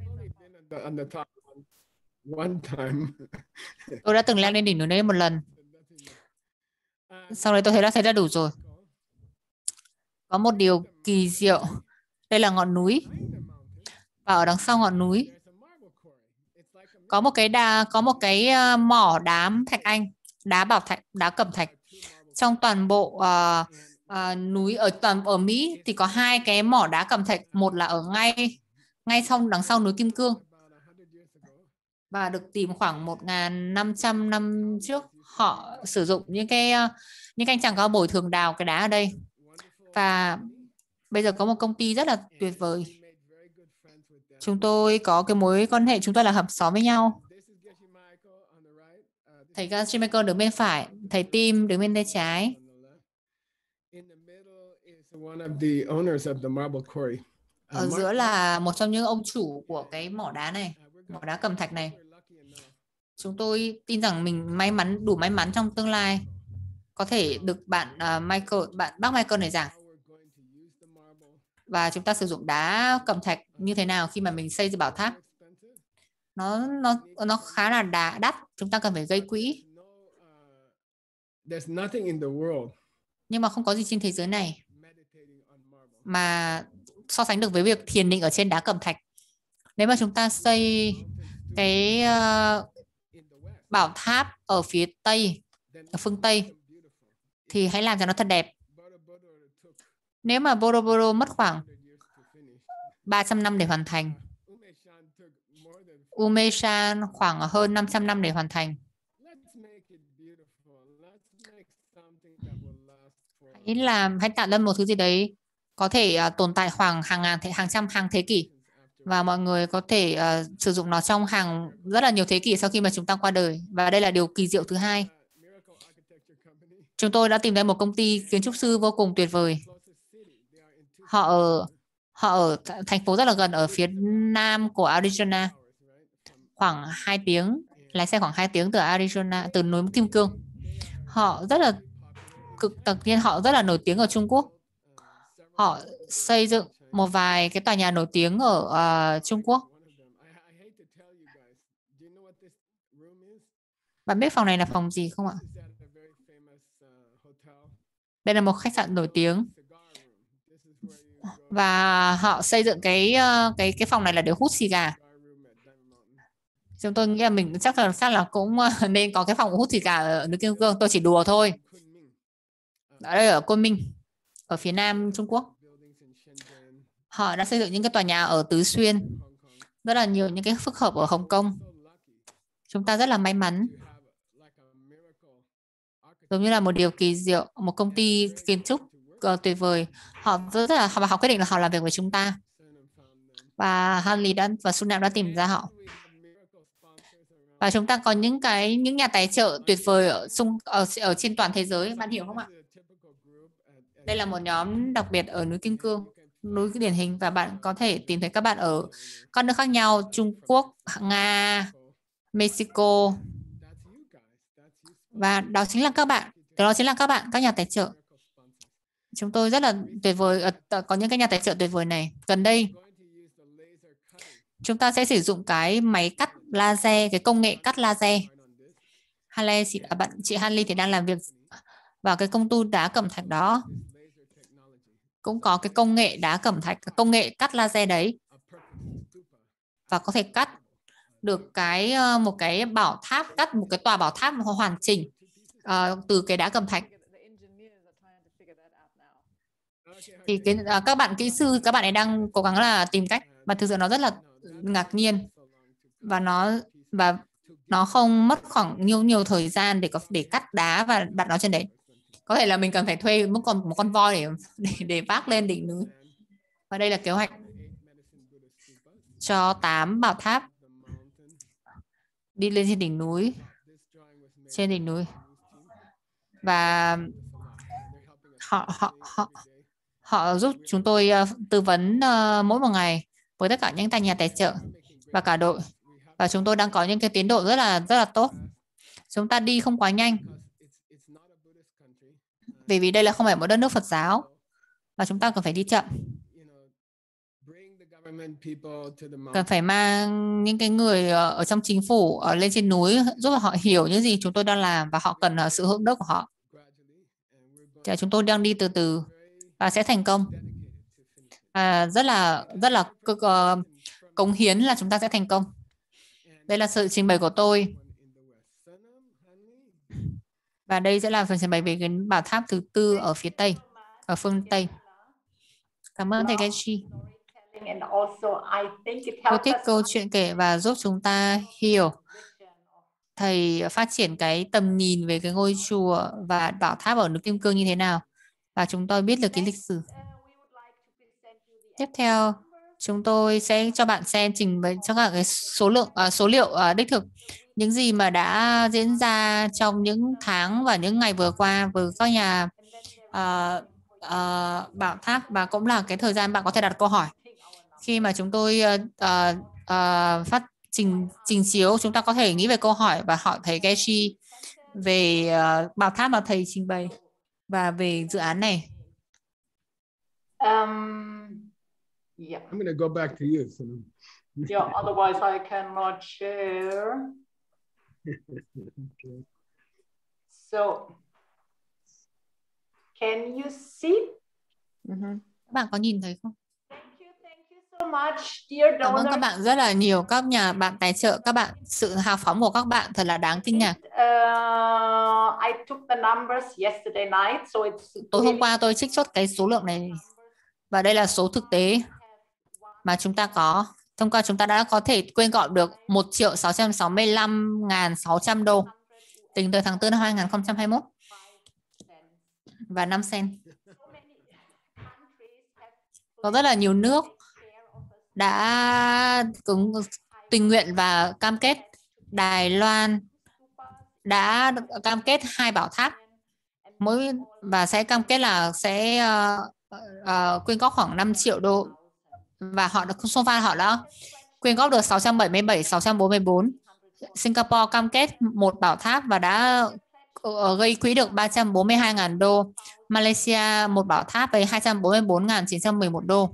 Tôi đã từng leo lên đỉnh núi đấy một lần. Sau đấy tôi thấy đã thấy đã đủ rồi. Có một điều kỳ diệu. Đây là ngọn núi. Và ở đằng sau ngọn núi có một cái đá, có một cái mỏ đá thạch anh, đá bảo thạch, đá cẩm thạch. Trong toàn bộ uh, uh, núi ở toàn ở Mỹ thì có hai cái mỏ đá cẩm thạch, một là ở ngay ngay sau đằng sau núi Kim Cương và được tìm khoảng một nghìn năm trăm năm trước. Họ sử dụng những cái những anh chàng cao bồi thường đào cái đá ở đây. Và bây giờ có một công ty rất là tuyệt vời. Chúng tôi có cái mối quan hệ, chúng tôi là hợp xóm với nhau. Thầy Geshe Michael đứng bên phải, thầy Tim đứng bên tay trái. Ở giữa là một trong những ông chủ của cái mỏ đá này, mỏ đá cẩm thạch này. Chúng tôi tin rằng mình may mắn, đủ may mắn trong tương lai có thể được bạn uh, Michael, bạn bác Michael này giảng. Và chúng ta sử dụng đá cẩm thạch như thế nào khi mà mình xây dựng bảo tháp. Nó nó nó khá là đá đắt, chúng ta cần phải gây quỹ. Nhưng mà không có gì trên thế giới này mà so sánh được với việc thiền định ở trên đá cẩm thạch. Nếu mà chúng ta xây cái uh, bảo tháp ở phía Tây, ở phương Tây, thì hãy làm cho nó thật đẹp. Nếu mà Boro Boro mất khoảng ba trăm năm để hoàn thành, Umeshan khoảng hơn năm trăm năm để hoàn thành. Hãy làm, hãy tạo ra một thứ gì đấy có thể uh, tồn tại khoảng hàng ngàn, hàng trăm, hàng thế kỷ. Và mọi người có thể uh, sử dụng nó trong hàng rất là nhiều thế kỷ sau khi mà chúng ta qua đời. Và đây là điều kỳ diệu thứ hai. Chúng tôi đã tìm thấy một công ty kiến trúc sư vô cùng tuyệt vời. Họ ở, họ ở thành phố rất là gần ở phía nam của Arizona. Khoảng hai tiếng, lái xe khoảng hai tiếng từ Arizona, từ núi Kim Cương. Họ rất là cực đặc nhiên, họ rất là nổi tiếng ở Trung Quốc. Họ xây dựng một vài cái tòa nhà nổi tiếng ở uh, Trung Quốc. Bạn biết phòng này là phòng gì không ạ? Đây là một khách sạn nổi tiếng và họ xây dựng cái cái cái phòng này là để hút xì gà. Chúng tôi nghĩ là mình chắc là chắc là cũng nên có cái phòng hút xì gà ở nước Kim Cương. Tôi chỉ đùa thôi. Ở đây ở Côn Minh, ở phía nam Trung Quốc. Họ đã xây dựng những cái tòa nhà ở Tứ Xuyên, rất là nhiều những cái phức hợp ở Hồng Kông. Chúng ta rất là may mắn. Giống như là một điều kỳ diệu, một công ty kiến trúc uh, tuyệt vời. Họ rất là họ, họ quyết định là họ làm việc với chúng ta. Và Hanley đã và Sunam đã tìm ra họ. Và chúng ta có những cái những nhà tài trợ tuyệt vời ở xung ở, ở trên toàn thế giới, bạn hiểu không ạ? Đây là một nhóm đặc biệt ở núi Kim Cương, núi điển hình, và bạn có thể tìm thấy các bạn ở các nước khác nhau, Trung Quốc, Nga, Mexico. Và đó chính là các bạn, đó chính là các bạn, các nhà tài trợ. Chúng tôi rất là tuyệt vời, có những cái nhà tài trợ tuyệt vời này. Gần đây, chúng ta sẽ sử dụng cái máy cắt laser, cái công nghệ cắt laser. Hanley, chị, à, bạn, chị Hanley thì đang làm việc vào cái công tu đá cẩm thạch đó. Cũng có cái công nghệ đá cẩm thạch, công nghệ cắt laser đấy. Và có thể cắt được cái một cái bảo tháp, cắt một cái tòa bảo tháp hoàn chỉnh uh, từ cái đá cẩm thạch. Thì cái, uh, các bạn kỹ sư, các bạn ấy đang cố gắng là tìm cách, và thực sự nó rất là ngạc nhiên, và nó và nó không mất khoảng nhiều nhiều thời gian để có để cắt đá và đặt nó trên đấy. Có thể là mình cần phải thuê một con một con voi để để, để vác lên đỉnh núi. Và đây là kế hoạch cho tám bảo tháp đi lên trên đỉnh núi, trên đỉnh núi. Và họ họ họ họ giúp chúng tôi uh, tư vấn uh, mỗi một ngày với tất cả những tài nhà tài trợ và cả đội. Và chúng tôi đang có những cái tiến độ rất là rất là tốt. Chúng ta đi không quá nhanh, bởi vì đây là không phải một đất nước Phật giáo, và chúng ta cần phải đi chậm. Cần phải mang những cái người ở trong chính phủ ở lên trên núi giúp họ hiểu những gì chúng tôi đang làm, và họ cần sự hỗ trợ của họ. Thì chúng tôi đang đi từ từ và sẽ thành công. À, rất là rất là uh, cống hiến là chúng ta sẽ thành công. Đây là sự trình bày của tôi. Và đây sẽ là phần trình bày về cái bảo tháp thứ tư ở phía Tây, ở phương Tây. Cảm ơn thầy Kechi. Tôi thích câu chuyện kể và giúp chúng ta hiểu thầy phát triển cái tầm nhìn về cái ngôi chùa và bảo tháp ở núi Kim Cương như thế nào. Và chúng tôi biết được cái lịch sử. Tiếp theo, chúng tôi sẽ cho bạn xem trình bày cho các cái số lượng uh, số liệu uh, đích thực, những gì mà đã diễn ra trong những tháng và những ngày vừa qua với các nhà uh, uh, bảo tháp, và cũng là cái thời gian bạn có thể đặt câu hỏi. Khi mà chúng tôi uh, uh, uh, phát trình trình chiếu, chúng ta có thể nghĩ về câu hỏi và hỏi thầy Kechi về uh, bảo tháp mà thầy trình bày và về dự án này. Um, yeah. I'm going to go back to you. So. Yeah, otherwise I cannot share. Okay. So, can you see? Mm-hmm. Các bạn có nhìn thấy không? Thank you, thank you so much, dear Cảm ơn các bạn rất là nhiều, các nhà bạn tài trợ, các bạn, sự hào phóng của các bạn thật là đáng kinh ngạc. Uh, I took the numbers yesterday night, so it's tối hôm qua tôi trích xuất cái số lượng này, và đây là số thực tế mà chúng ta có. Thông qua chúng ta đã có thể quyên góp được một triệu sáu trăm sáu mươi lăm nghìn sáu trăm đô tính tới tháng tư năm hai nghìn không trăm hai mươi mốt và năm cent. Có rất là nhiều nước đã cứng, tình nguyện và cam kết. Đài Loan đã cam kết hai bảo tháp mỗi, và sẽ cam kết là sẽ uh, uh, quyên góp khoảng năm triệu đô, và họ đã so far họ đã quyên góp được sáu trăm bảy mươi bảy nghìn sáu trăm bốn mươi bốn. Singapore cam kết một bảo tháp và đã uh, gây quỹ được ba trăm bốn mươi hai nghìn đô. Malaysia một bảo tháp với hai trăm bốn mươi bốn nghìn chín trăm mười một đô.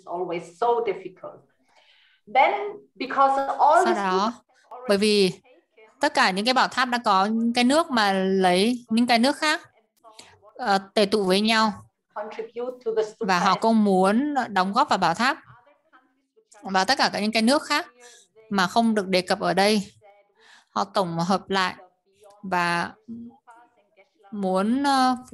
Then, because all Sau đó, bởi vì tất cả những cái bảo tháp đã có những cái nước mà lấy những cái nước khác uh, tề tụ với nhau và họ cũng muốn đóng góp vào bảo tháp. Và tất cả những cái nước khác mà không được đề cập ở đây, họ tổng hợp lại và muốn uh,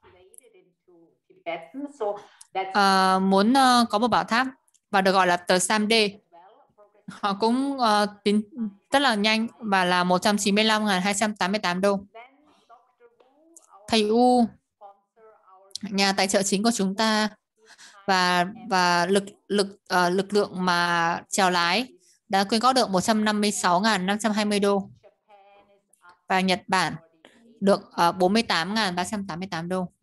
uh, muốn uh, có một bảo tháp và được gọi là tờ Samde. Họ cũng uh, tính rất là nhanh và là một trăm chín mươi lăm nghìn hai trăm tám mươi tám đô. Thầy U, nhà tài trợ chính của chúng ta và và lực lực uh, lực lượng mà chèo lái đã quyên góp được một trăm năm mươi sáu nghìn năm trăm hai mươi đô. Và Nhật Bản được uh, bốn mươi tám nghìn ba trăm tám mươi tám đô.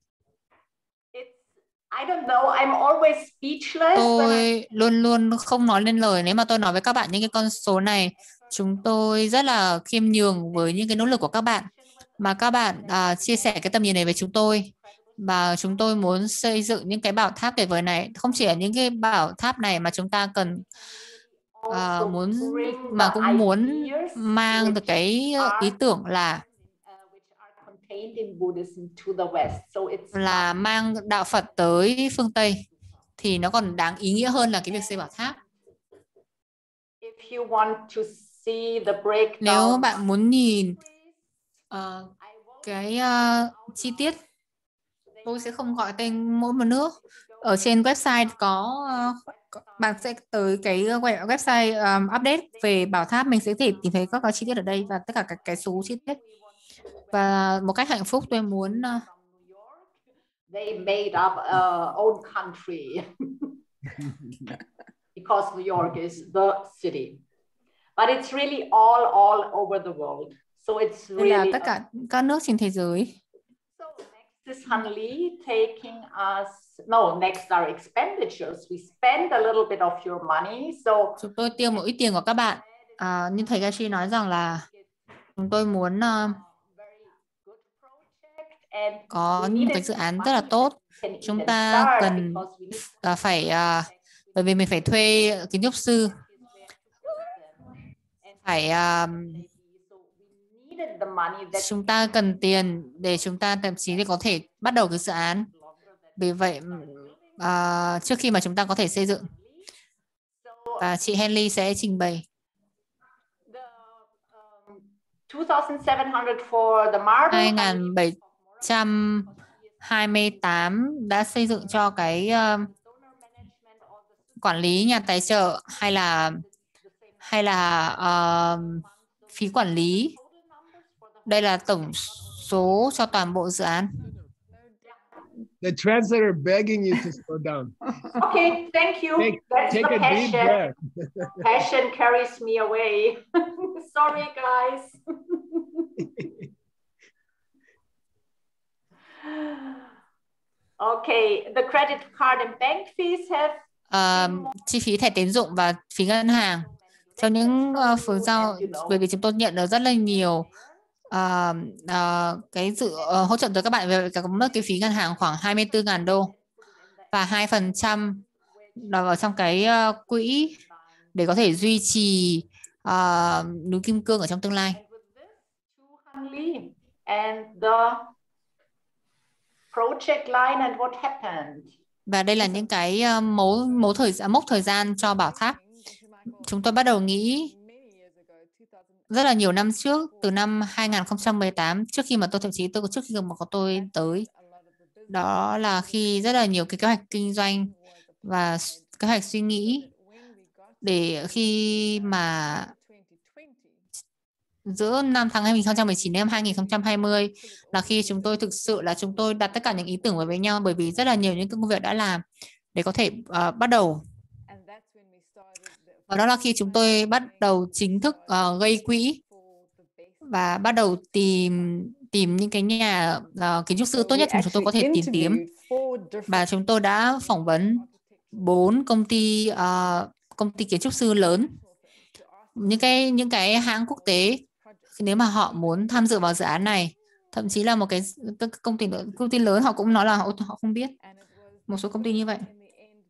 I don't know, I'm always speechless. Tôi luôn luôn không nói lên lời nếu mà tôi nói với các bạn những cái con số này. Chúng tôi rất là khiêm nhường với những cái nỗ lực của các bạn mà các bạn uh, chia sẻ cái tầm nhìn này với chúng tôi. Và chúng tôi muốn xây dựng những cái bảo tháp tuyệt vời này. Không chỉ là những cái bảo tháp này mà chúng ta cần uh, muốn mà cũng muốn mang được cái ý tưởng là là mang đạo Phật tới phương Tây thì nó còn đáng ý nghĩa hơn là cái việc xây bảo tháp. Nếu bạn muốn nhìn uh, cái uh, chi tiết, tôi sẽ không gọi tên mỗi một nước. Ở trên website có, uh, bạn sẽ tới cái website um, update về bảo tháp, mình sẽ thể tìm thấy các cái chi tiết ở đây và tất cả các cái số chi tiết. Và một cách hạnh phúc tôi muốn uh, they made up a own country because New York is the city, but it's really all all over the world. So it's really là tất cả các nước trên thế giới. So next is Hanli taking us. No, next are expenditures. We spend a little bit of your money. So chúng tôi tiêu một ít tiền của các bạn. À, như thầy Gashi nói rằng là chúng tôi muốn uh, có một cái dự án rất là tốt. Chúng ta cần uh, phải uh, bởi vì mình phải thuê kiến trúc sư, phải uh, chúng ta cần tiền để chúng ta thậm chí để có thể bắt đầu cái dự án. Vì vậy uh, trước khi mà chúng ta có thể xây dựng, và chị Henley sẽ trình bày. hai nghìn bảy trăm hai mươi tám đã xây dựng cho cái uh, quản lý nhà tài trợ hay là hay là uh, phí quản lý. Đây là tổng số cho toàn bộ dự án. The translator begging you to slow down. Okay, thank you. Take, That's take the a deep passion. breath. Passion carries me away. Sorry, guys. Okay, the credit card and bank fees have. Uh, chi phí thẻ tín dụng và phí ngân hàng cho những uh, phương giao, bởi vì chúng tôi nhận được rất là nhiều uh, uh, cái dự uh, hỗ trợ từ các bạn về cả mất cái phí ngân hàng khoảng hai mươi tư nghìn đô và hai phần trăm là vào trong cái uh, quỹ để có thể duy trì uh, núi kim cương ở trong tương lai. And the project line and what happened. Và đây là những cái uh, mấu mấu thời gian mốc thời gian cho bảo tháp. Chúng tôi bắt đầu nghĩ rất là nhiều năm trước, từ năm hai nghìn không trăm mười tám, trước khi mà tôi thậm chí tôi trước khi mà có tôi tới, đó là khi rất là nhiều cái kế hoạch kinh doanh và kế hoạch suy nghĩ để khi mà giữa năm tháng hai nghìn không trăm mười chín đến năm hai nghìn không trăm hai mươi là khi chúng tôi thực sự là chúng tôi đặt tất cả những ý tưởng với nhau, bởi vì rất là nhiều những công việc đã làm để có thể uh, bắt đầu. Và đó là khi chúng tôi bắt đầu chính thức uh, gây quỹ và bắt đầu tìm tìm những cái nhà uh, kiến trúc sư tốt nhất mà chúng tôi có thể tìm kiếm. Và chúng tôi đã phỏng vấn bốn công ty uh, công ty kiến trúc sư lớn, những cái những cái hãng quốc tế, nếu mà họ muốn tham dự vào dự án này. Thậm chí là một cái công ty công ty lớn họ cũng nói là họ, họ không biết, một số công ty như vậy.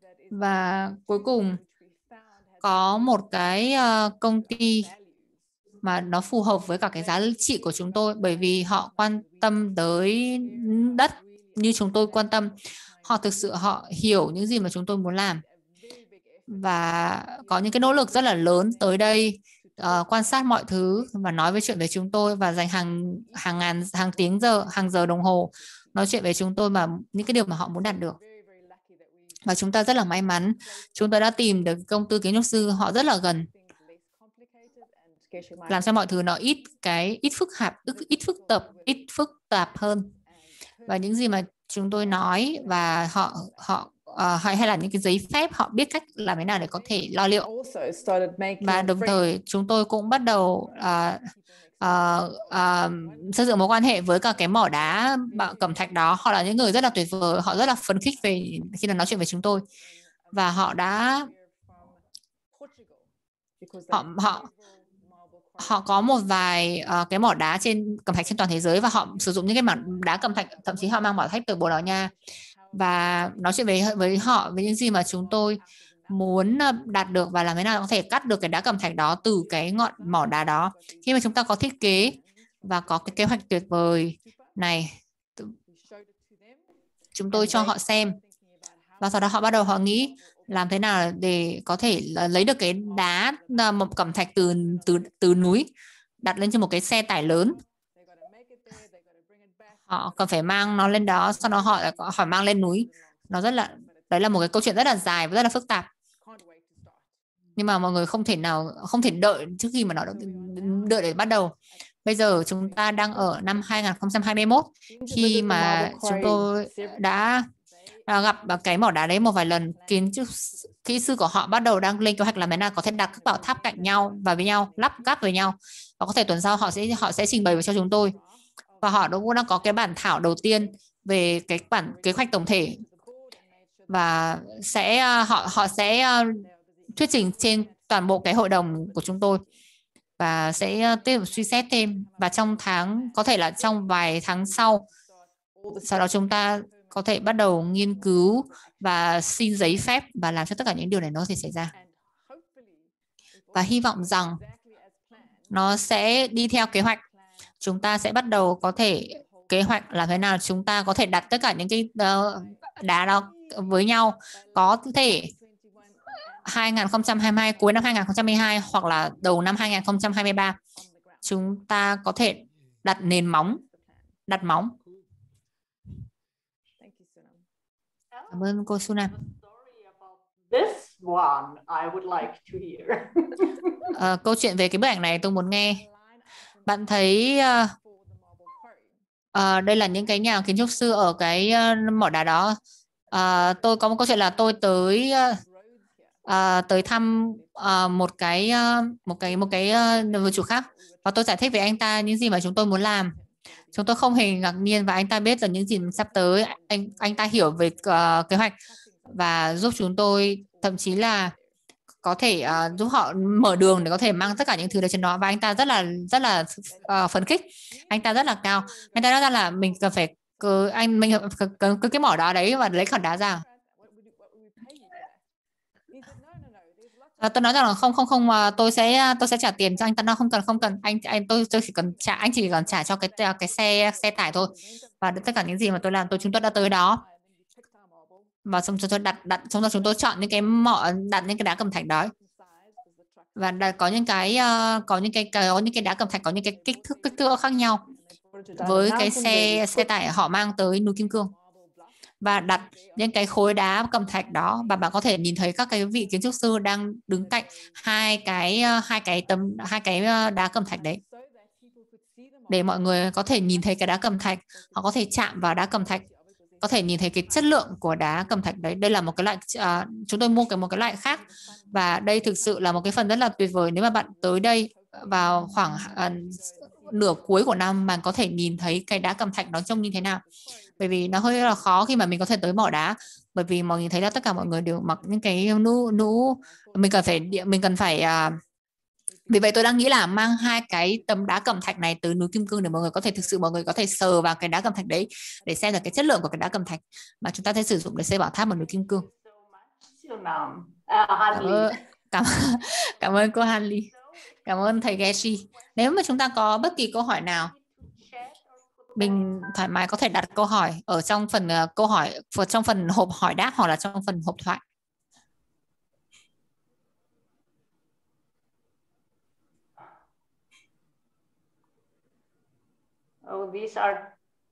Và cuối cùng có một cái uh, công ty mà nó phù hợp với cả cái giá trị của chúng tôi, bởi vì họ quan tâm tới đất như chúng tôi quan tâm. Họ thực sự họ hiểu những gì mà chúng tôi muốn làm và có những cái nỗ lực rất là lớn tới đây, uh, quan sát mọi thứ và nói với chuyện với chúng tôi và dành hàng hàng ngàn hàng tiếng giờ hàng giờ đồng hồ nói chuyện với chúng tôi mà những cái điều mà họ muốn đạt được. Và chúng ta rất là may mắn, chúng tôi đã tìm được công ty kiến trúc sư, họ rất là gần, làm cho mọi thứ nó ít cái ít phức tạp, ít phức tạp, ít phức tạp hơn. Và những gì mà chúng tôi nói và họ họ uh, hay hay là những cái giấy phép, họ biết cách làm thế nào để có thể lo liệu. Và đồng thời chúng tôi cũng bắt đầu uh, uh, uh, xây dựng mối quan hệ với cả cái mỏ đá cẩm thạch đó. Họ là những người rất là tuyệt vời, họ rất là phấn khích về khi nói chuyện với chúng tôi, và họ đã họ họ họ có một vài uh, cái mỏ đá trên cẩm thạch trên toàn thế giới, và họ sử dụng những cái mỏ đá cẩm thạch, thậm chí họ mang mỏ thạch từ Bồ Đào Nha, và nói chuyện với với họ với những gì mà chúng tôi muốn đạt được và làm thế nào có thể cắt được cái đá cẩm thạch đó từ cái ngọn mỏ đá đó. Khi mà chúng ta có thiết kế và có cái kế hoạch tuyệt vời này, chúng tôi cho họ xem, và sau đó họ bắt đầu họ nghĩ làm thế nào để có thể lấy được cái đá một cẩm thạch từ từ từ núi đặt lên trên một cái xe tải lớn. Họ cần phải mang nó lên đó, sau đó họ phải mang lên núi. Nó rất là đấy là một cái câu chuyện rất là dài và rất là phức tạp. Nhưng mà mọi người không thể nào không thể đợi trước khi mà nó đợi để bắt đầu. Bây giờ chúng ta đang ở năm hai nghìn không trăm hai mươi mốt, khi mà chúng tôi đã gặp cái mỏ đá đấy một vài lần. Kiến trúc kỹ sư của họ bắt đầu đang lên kế hoạch làm thế nào có thể đặt các bảo tháp cạnh nhau và với nhau, lắp ghép với nhau, và có thể tuần sau họ sẽ họ sẽ trình bày cho chúng tôi. Và họ cũng đang có cái bản thảo đầu tiên về cái bản kế hoạch tổng thể, và sẽ họ họ sẽ thuyết trình trên toàn bộ cái hội đồng của chúng tôi, và sẽ tiếp tục suy xét thêm. Và trong tháng, có thể là trong vài tháng sau, sau đó chúng ta có thể bắt đầu nghiên cứu và xin giấy phép và làm cho tất cả những điều này nó có thể xảy ra. Và hy vọng rằng nó sẽ đi theo kế hoạch. Chúng ta sẽ bắt đầu có thể kế hoạch làm thế nào chúng ta có thể đặt tất cả những cái đá đó với nhau, có thể hai nghìn không trăm hai mươi hai, cuối năm hai nghìn không trăm hai mươi hai hoặc là đầu năm hai nghìn không trăm hai mươi ba, chúng ta có thể đặt nền móng, đặt móng. Cảm ơn cô Sunam. This one I would like to hear. à, câu chuyện về cái bức ảnh này tôi muốn nghe. Bạn thấy uh, uh, đây là những cái nhà kiến trúc sư ở cái uh, mỏ đá đó. Uh, tôi có một câu chuyện là tôi tới uh, uh, tới thăm uh, một cái uh, một cái một cái uh, vườn chủ khác, và tôi giải thích với anh ta những gì mà chúng tôi muốn làm. Chúng tôi không hề ngạc nhiên, và anh ta biết là những gì sắp tới. Anh anh ta hiểu về uh, kế hoạch và giúp chúng tôi, thậm chí là có thể uh, giúp họ mở đường để có thể mang tất cả những thứ đấy trên đó. Và anh ta rất là rất là uh, phấn khích, anh ta rất là cao. Anh ta nói ra là mình cần phải cứ anh mình cần cứ cái mỏ đá đấy và lấy khảo đá ra. À, tôi nói rằng là không không không tôi sẽ tôi sẽ trả tiền cho anh. Ta nói không cần không cần anh anh tôi tôi chỉ cần trả, anh chỉ cần trả cho cái cái xe xe tải thôi, và tất cả những gì mà tôi làm tôi chúng tôi đã tới đó, và xong chúng tôi đặt đặt xong rồi chúng tôi chọn những cái mỏ, đặt những cái đá cẩm thạch đó, và đặt, có những cái uh, có những cái có những cái đá cẩm thạch có những cái kích thước kích thước khác nhau với cái xe xe tải họ mang tới núi Kim Cương, và đặt những cái khối đá cẩm thạch đó. Và bạn có thể nhìn thấy các cái vị kiến trúc sư đang đứng cạnh hai cái hai cái tấm hai cái đá cẩm thạch đấy, để mọi người có thể nhìn thấy cái đá cẩm thạch, họ có thể chạm vào đá cẩm thạch, có thể nhìn thấy cái chất lượng của đá cẩm thạch đấy. Đây là một cái loại uh, chúng tôi mua cái một cái loại khác, và đây thực sự là một cái phần rất là tuyệt vời. Nếu mà bạn tới đây vào khoảng uh, nửa cuối của năm, bạn có thể nhìn thấy cái đá cẩm thạch nó trông như thế nào. Bởi vì nó hơi là khó khi mà mình có thể tới mỏ đá, bởi vì mọi người thấy là tất cả mọi người đều mặc những cái mũ mũ mình cần phải mình cần phải uh, vì vậy tôi đang nghĩ là mang hai cái tấm đá cẩm thạch này từ núi Kim Cương để mọi người có thể thực sự mọi người có thể sờ vào cái đá cẩm thạch đấy để xem là cái chất lượng của cái đá cẩm thạch mà chúng ta sẽ sử dụng để xây bảo tháp ở núi Kim Cương. Cảm ơn, cảm, cảm ơn cô Hanly. Cảm ơn thầy Geshe. Nếu mà chúng ta có bất kỳ câu hỏi nào, mình thoải mái có thể đặt câu hỏi ở trong phần uh, câu hỏi trong phần hộp hỏi đáp hoặc là trong phần hộp thoại. Oh, these are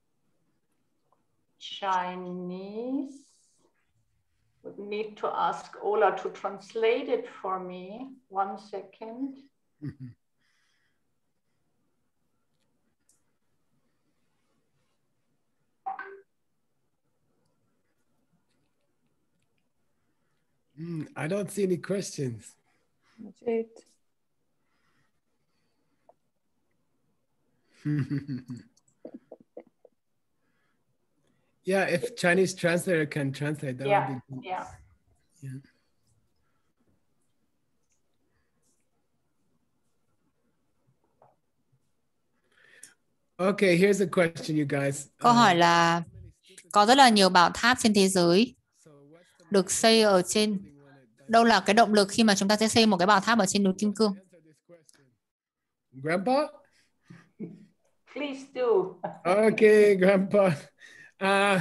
Chinese. Would need to ask Ola to translate it for me. One second. Mm, I don't see any questions. That's it. Yeah, if Chinese translator can translate, that Yeah, would be good. yeah. Yeah. Okay, here's a question, you guys. Câu hỏi Uh, là có rất là nhiều bảo tháp trên thế giới được xây ở trên, đâu là cái động lực khi mà chúng ta sẽ xây một cái bảo tháp ở trên núi Kim Cương? Grandpa? Please do. Okay, Grandpa. Uh,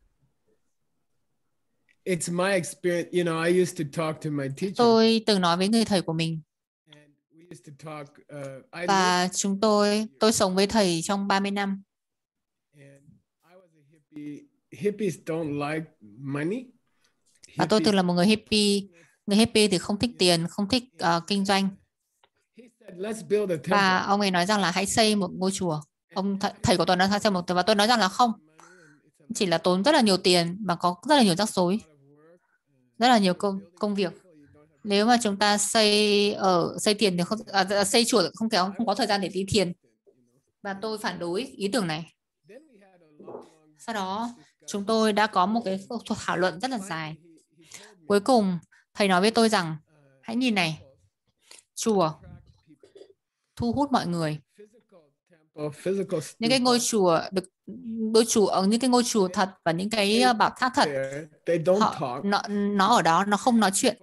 it's my experience. You know, I used to talk to my teacher. Tôi từng nói với người thầy của mình. And we used to talk, uh, I Và chúng tôi, tôi sống với thầy trong ba mươi năm. And I was a hippie. Hippies don't like money. Và tôi từng là một người hippie. Người hippie thì không thích tiền, không thích uh, kinh doanh. He said, let's build a temple. Và ông ấy nói rằng là hãy xây một ngôi chùa. Ông th thầy của tôi nói hãy xây một, và tôi nói rằng là không. Chỉ là tốn rất là nhiều tiền mà có rất là nhiều rắc rối, rất là nhiều công công việc. Nếu mà chúng ta xây ở xây tiền thì không à, xây chùa không kéo không có thời gian để đi thiền. Và tôi phản đối ý tưởng này. Sau đó chúng tôi đã có một cái cuộc thảo luận rất là dài. Cuối cùng thầy nói với tôi rằng hãy nhìn này, chùa thu hút mọi người. Những cái ngôi chùa được ngôi chùa ở những cái ngôi chùa thật và những cái bảo tháp thật, họ, nó, nó ở đó, nó không nói chuyện.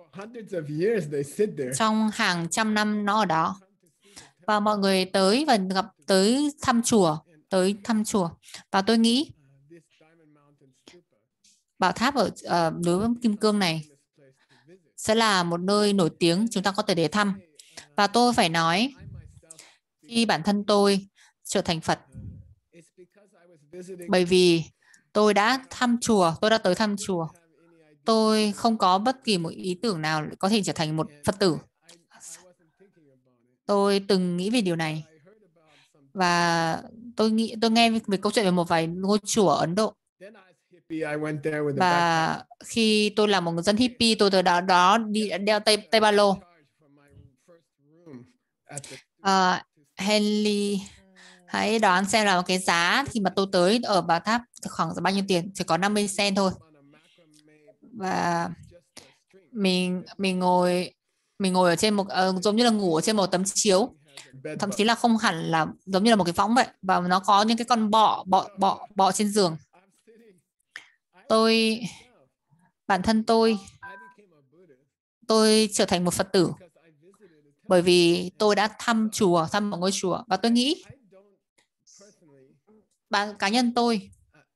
Trong hàng trăm năm nó ở đó. Và mọi người tới và gặp tới thăm chùa, tới thăm chùa. Và tôi nghĩ bảo tháp ở uh, núi Kim Cương này sẽ là một nơi nổi tiếng chúng ta có thể đến thăm. Và tôi phải nói, khi bản thân tôi trở thành Phật, bởi vì tôi đã thăm chùa, tôi đã tới thăm chùa. Tôi không có bất kỳ một ý tưởng nào có thể trở thành một Phật tử. Tôi từng nghĩ về điều này. Và tôi nghĩ tôi nghe về câu chuyện về một vài ngôi chùa ở Ấn Độ. Và khi tôi là một người dân hippie, tôi từ đó, đó đi đeo tay, tay ba lô. Uh, Henley, hãy đoán xem là cái giá khi mà tôi tới ở bảo tháp khoảng bao nhiêu tiền? Chỉ có năm mươi cent thôi. Và mình mình ngồi mình ngồi ở trên một uh, giống như là ngủ ở trên một tấm chiếu, thậm chí là không hẳn là giống như là một cái võng vậy, và nó có những cái con bọ bọ bọ bọ trên giường. Tôi bản thân tôi tôi trở thành một Phật tử bởi vì tôi đã thăm chùa, thăm một ngôi chùa. Và tôi nghĩ bản cá nhân tôi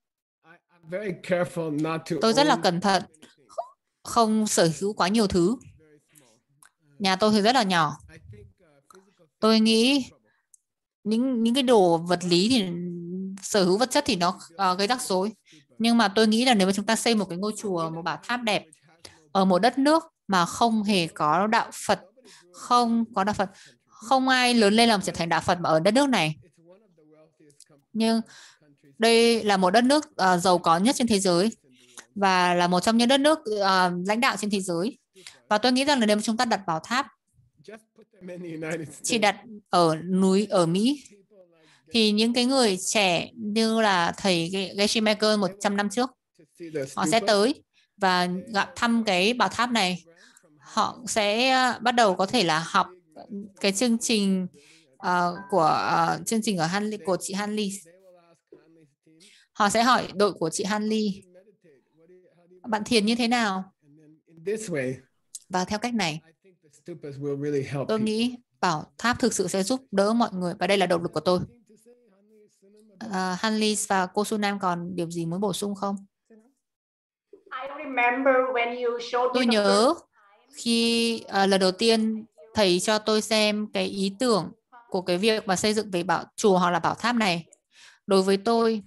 tôi rất là cẩn thận không sở hữu quá nhiều thứ. Nhà tôi thì rất là nhỏ. Tôi nghĩ những những cái đồ vật lý thì sở hữu vật chất thì nó uh, gây rắc rối. Nhưng mà tôi nghĩ là nếu mà chúng ta xây một cái ngôi chùa, một bảo tháp đẹp ở một đất nước mà không hề có đạo Phật, không có đạo Phật, không ai lớn lên làm trở thành đạo Phật mà ở đất nước này. Nhưng đây là một đất nước uh, giàu có nhất trên thế giới và là một trong những đất nước uh, lãnh đạo trên thế giới. Và tôi nghĩ rằng là nếu mà chúng ta đặt bảo tháp chỉ đặt ở núi ở Mỹ thì những cái người trẻ như là thầy Geshe Michael một trăm năm trước, họ sẽ tới và gặp thăm cái bảo tháp này. Họ sẽ bắt đầu có thể là học cái chương trình uh, của uh, chương trình ở Hanli, của chị Hanli. Họ sẽ hỏi đội của chị Hanli, bạn thiền như thế nào? Và theo cách này, tôi nghĩ bảo tháp thực sự sẽ giúp đỡ mọi người và đây là động lực của tôi. Uh, Hanlis và cô Sunam còn điều gì muốn bổ sung không? Tôi nhớ khi uh, lần đầu tiên thầy cho tôi xem cái ý tưởng của cái việc mà xây dựng về bảo chùa hoặc là bảo tháp này, đối với tôi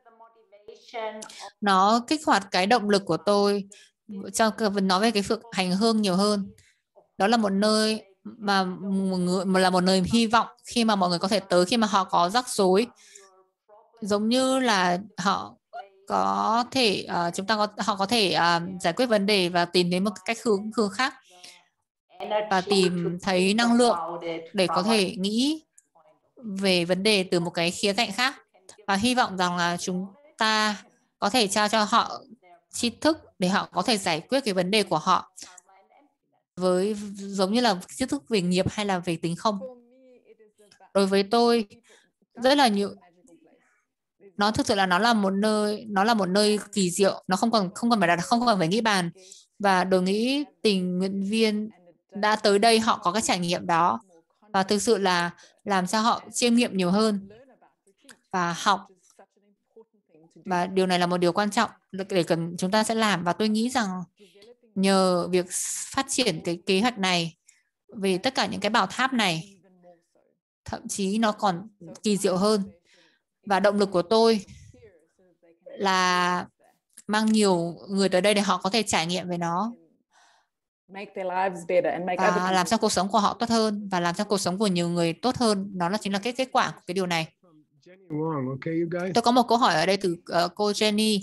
nó kích hoạt cái động lực của tôi cho nói về cái việc hành hương nhiều hơn. Đó là một nơi mà một người, là một nơi hy vọng khi mà mọi người có thể tới khi mà họ có rắc rối, giống như là họ có thể uh, chúng ta có họ có thể uh, giải quyết vấn đề và tìm đến một cách hướng hướng khác và tìm thấy năng lượng để có thể nghĩ về vấn đề từ một cái khía cạnh khác, và hy vọng rằng là chúng ta có thể trao cho họ tri thức để họ có thể giải quyết cái vấn đề của họ với giống như là tri thức về nghiệp hay là về tính không. Đối với tôi rất là nhiều, nó thực sự là nó là một nơi nó là một nơi kỳ diệu, nó không còn không còn phải là không còn phải nghĩ bàn, và đội nghĩ tình nguyện viên đã tới đây họ có cái trải nghiệm đó và thực sự là làm cho họ chiêm nghiệm nhiều hơn và học, và điều này là một điều quan trọng để cần chúng ta sẽ làm. Và tôi nghĩ rằng nhờ việc phát triển cái kế hoạch này về tất cả những cái bảo tháp này, thậm chí nó còn kỳ diệu hơn. Và động lực của tôi là mang nhiều người tới đây để họ có thể trải nghiệm về nó và làm cho cuộc sống của họ tốt hơn và làm cho cuộc sống của nhiều người tốt hơn. Đó là chính là cái kết quả của cái điều này. Tôi có một câu hỏi ở đây từ uh, cô Jenny.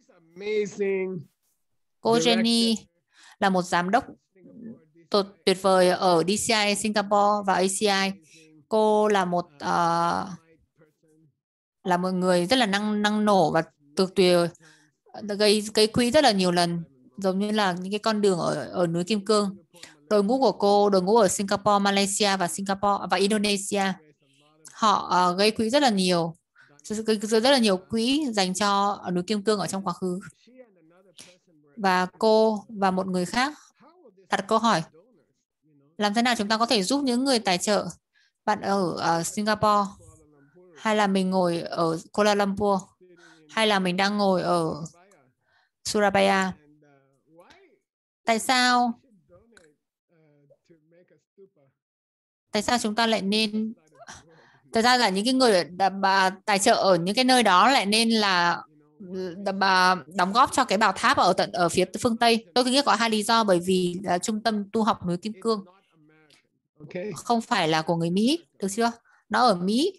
Cô Jenny là một giám đốc tuyệt vời ở đê xê i Singapore và a xê i. Cô là một uh, là một người rất là năng năng nổ và tuyệt tuyệt, gây gây quỹ rất là nhiều lần, giống như là những cái con đường ở ở núi Kim Cương. Đội ngũ của cô, đội ngũ ở Singapore, Malaysia và Singapore và Indonesia, họ uh, gây quỹ rất là nhiều, rất là nhiều quỹ dành cho núi Kim Cương ở trong quá khứ. Và cô và một người khác đặt câu hỏi, làm thế nào chúng ta có thể giúp những người tài trợ? Bạn ở uh, Singapore, hay là mình ngồi ở Kuala Lumpur, hay là mình đang ngồi ở Surabaya? Tại sao tại sao chúng ta lại nên Thật ra là những cái người tài trợ ở những cái nơi đó lại nên là đóng góp cho cái bảo tháp ở tận ở phía phương Tây. Tôi nghĩ có hai lý do, bởi vì là trung tâm tu học núi Kim Cương không phải là của người Mỹ, được chưa? Nó ở Mỹ,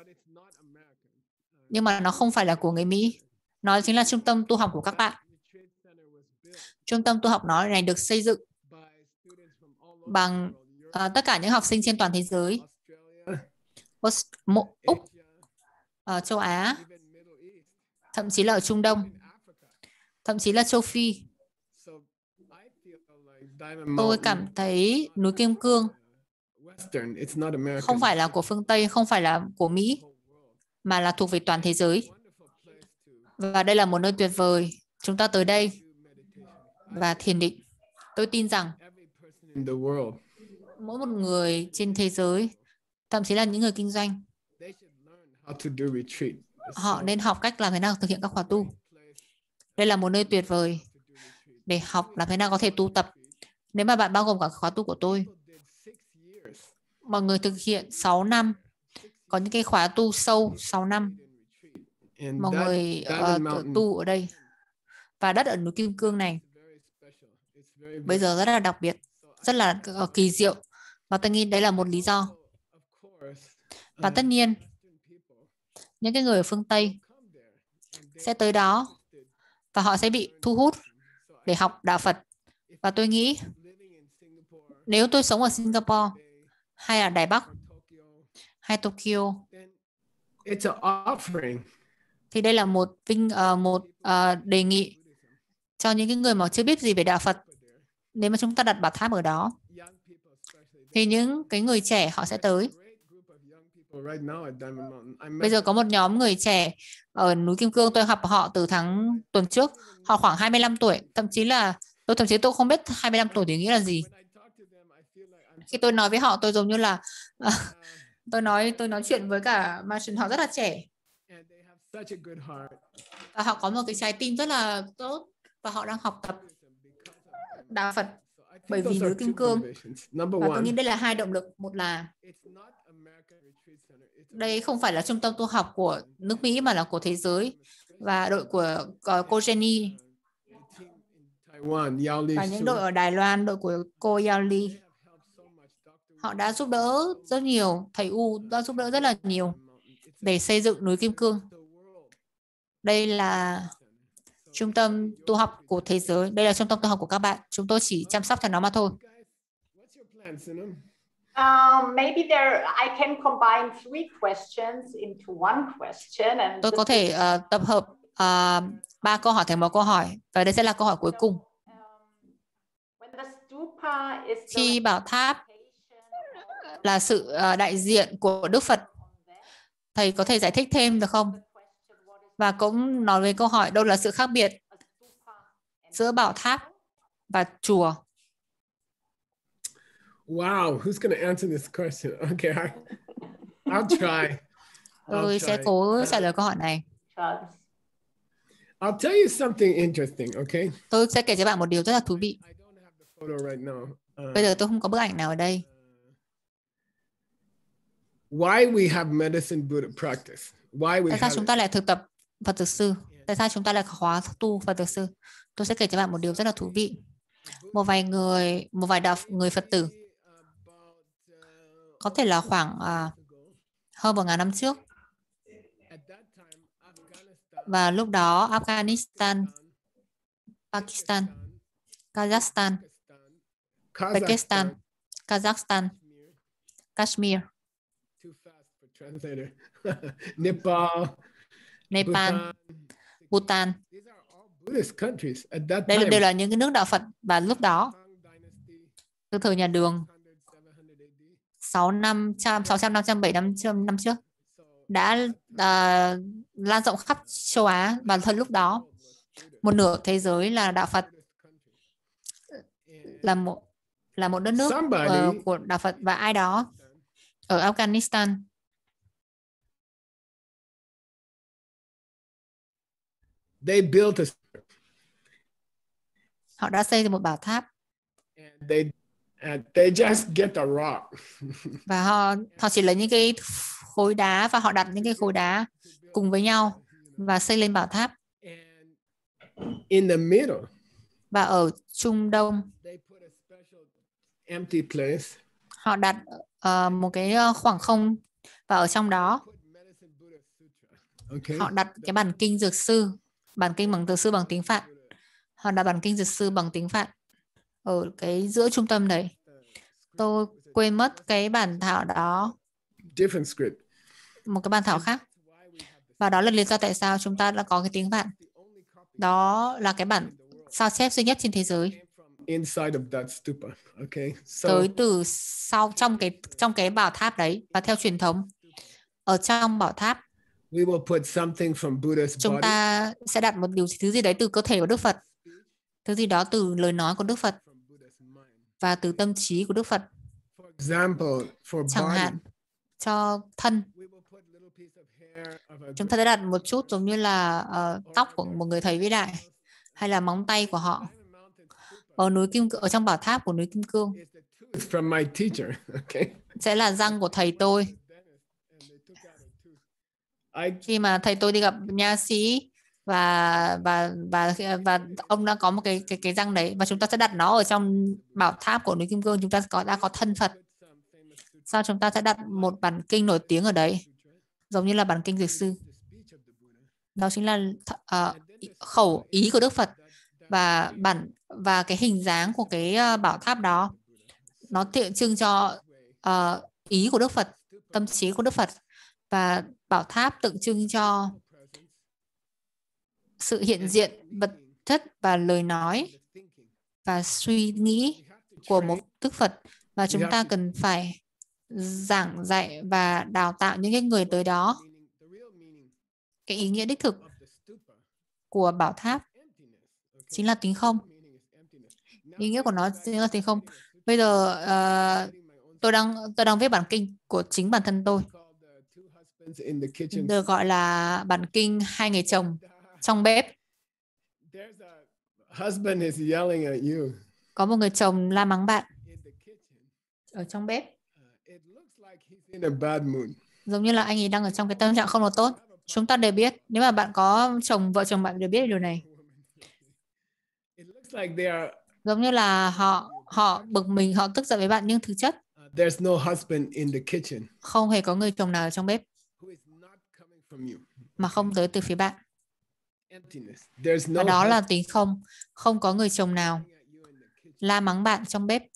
nhưng mà nó không phải là của người Mỹ. Nó chính là trung tâm tu học của các bạn. Trung tâm tu học nó này được xây dựng bằng uh, tất cả những học sinh trên toàn thế giới, Úc, ở châu Á, thậm chí là ở Trung Đông, thậm chí là châu Phi. Tôi cảm thấy núi Kim Cương không phải là của phương Tây, không phải là của Mỹ, mà là thuộc về toàn thế giới. Và đây là một nơi tuyệt vời. Chúng ta tới đây và thiền định. Tôi tin rằng mỗi một người trên thế giới, thậm chí là những người kinh doanh, họ nên học cách làm thế nào thực hiện các khóa tu. Đây là một nơi tuyệt vời để học làm thế nào có thể tu tập. Nếu mà bạn bao gồm cả khóa tu của tôi, mọi người thực hiện sáu năm, có những cái khóa tu sâu sáu năm, mọi người uh, tu ở đây. Và đất ở núi Kim Cương này bây giờ rất là đặc biệt, rất là uh, kỳ diệu. Và tôi nghĩ đấy là một lý do. Và tất nhiên, những cái người ở phương Tây sẽ tới đó và họ sẽ bị thu hút để học đạo Phật. Và tôi nghĩ nếu tôi sống ở Singapore hay ở Đài Bắc hay Tokyo thì đây là một vinh uh, một uh, đề nghị cho những cái người mà chưa biết gì về đạo Phật. Nếu mà chúng ta đặt bảo tháp ở đó thì những cái người trẻ họ sẽ tới. Bây giờ có một nhóm người trẻ ở núi Kim Cương, tôi gặp họ từ tháng tuần trước, họ khoảng hai mươi lăm tuổi, thậm chí là tôi thậm chí tôi không biết hai mươi lăm tuổi thì nghĩa là gì. Khi tôi nói với họ, tôi giống như là uh, tôi nói tôi nói chuyện với cả Martian, họ rất là trẻ và họ có một cái trái tim rất là tốt và họ đang học tập đạo Phật bởi vì núi Kim Cương. Và tôi nghĩ đây là hai động lực. Một là đây không phải là trung tâm tu học của nước Mỹ mà là của thế giới, và đội của uh, cô Jenny và những đội ở Đài Loan, đội của cô Yao Li, họ đã giúp đỡ rất nhiều, thầy U đã giúp đỡ rất là nhiều để xây dựng núi Kim Cương. Đây là trung tâm tu học của thế giới, đây là trung tâm tu học của các bạn. Chúng tôi chỉ chăm sóc cho nó mà thôi. Um, maybe there I can combine three questions into one question. And tôi có thể uh, tập hợp uh, ba câu hỏi thành một câu hỏi, và đây sẽ là câu hỏi cuối cùng. Khi bảo tháp là sự uh, đại diện của Đức Phật, thầy có thể giải thích thêm được không? Và cũng nói về câu hỏi đâu là sự khác biệt giữa bảo tháp và chùa. Wow, who's going to answer this question? Okay, I, I'll try. Tôi I'll sẽ try. cố trả lời câu hỏi này. I'll tell you something interesting, okay? Tôi sẽ kể cho bạn một điều rất là thú vị. I don't have the photo right now. Uh, Bây giờ tôi không có bức ảnh nào ở đây. Why we have medicine Buddha practice? Why we Tại sao have chúng ta lại thực tập Phật tử sư? Tại sao chúng ta lại khóa tu Phật tử sư? Tôi sẽ kể cho bạn một điều rất là thú vị. Một vài người, một vài đạo người Phật tử, có thể là khoảng à, hơn một ngàn năm trước, và lúc đó Afghanistan, Pakistan, Kazakhstan, Pakistan, Kazakhstan, Kashmir, Nepal, Nepal, Bhutan. Đây Đây đều là những cái nước đạo Phật, và lúc đó từ thời nhà Đường sáu năm trăm, sáu trăm, năm trăm, bảy trăm năm trước đã uh, lan rộng khắp châu Á, và thời lúc đó một nửa thế giới là đạo Phật, là một là một đất nước uh, của đạo Phật, và ai đó ở Afghanistan they built a, họ đã xây dựng một bảo tháp, and they and they just get a rock. và họ họ chỉ lấy những cái khối đá và họ đặt những cái khối đá cùng với nhau và xây lên bảo tháp. In the middle, và ở Trung Đông, they put a special empty place. Họ đặt uh, một cái khoảng không, và ở trong đó Okay. họ đặt cái bản kinh dược sư, bản kinh bằng dược sư bằng tiếng Phạn. Họ đặt bản kinh dược sư bằng tiếng Phạn ở cái giữa trung tâm đấy. Tôi quên mất cái bản thảo đó, Different script. một cái bản thảo khác. Và đó là lý do tại sao chúng ta đã có cái tiếng Phạn. Đó là cái bản sao chép duy nhất trên thế giới. Inside of that stupa. Okay. So, tới từ sau trong cái trong cái bảo tháp đấy, và theo truyền thống ở trong bảo tháp we will put something from Buddha's chúng body, ta sẽ đặt một điều thứ gì đấy từ cơ thể của Đức Phật, thứ gì đó từ lời nói của Đức Phật và từ tâm trí của Đức Phật. For example, for Chẳng body, hạn cho thân, we will put little piece of hair of a chúng ta sẽ đặt một chút giống như là uh, tóc của một người thầy vĩ đại, hay là móng tay của họ. Ở núi Kim ở trong bảo tháp của núi Kim Cương from my teacher. Okay. sẽ là răng của thầy tôi. I Khi mà thầy tôi đi gặp nha sĩ và và và và ông đã có một cái cái cái răng đấy, và chúng ta sẽ đặt nó ở trong bảo tháp của núi Kim Cương. Chúng ta có đã có thân Phật. Sau chúng ta sẽ đặt một bản kinh nổi tiếng ở đấy, giống như là bản kinh dược sư. Đó chính là uh, khẩu ý của Đức Phật, và bản và cái hình dáng của cái uh, bảo tháp đó nó tượng trưng cho uh, ý của Đức Phật, tâm trí của Đức Phật, và bảo tháp tượng trưng cho sự hiện diện vật chất và lời nói và suy nghĩ của một Đức Phật, và chúng ta cần phải giảng dạy và đào tạo những cái người tới đó. Cái ý nghĩa đích thực của bảo tháp chính là tính không. Ý nghĩa của nó chính là tính không. Bây giờ uh, tôi đang tôi đang viết bản kinh của chính bản thân tôi, được gọi là bản kinh hai người chồng trong bếp. Có một người chồng la mắng bạn ở trong bếp, giống như là anh ấy đang ở trong cái tâm trạng không được tốt. Chúng ta đều biết, nếu mà bạn có chồng, vợ chồng bạn đều biết điều này. Giống như là họ họ bực mình, họ tức giận với bạn, nhưng thực chất không hề có người chồng nào ở trong bếp mà không tới từ phía bạn. Và đó là tính không. Không có người chồng nào la mắng bạn trong bếp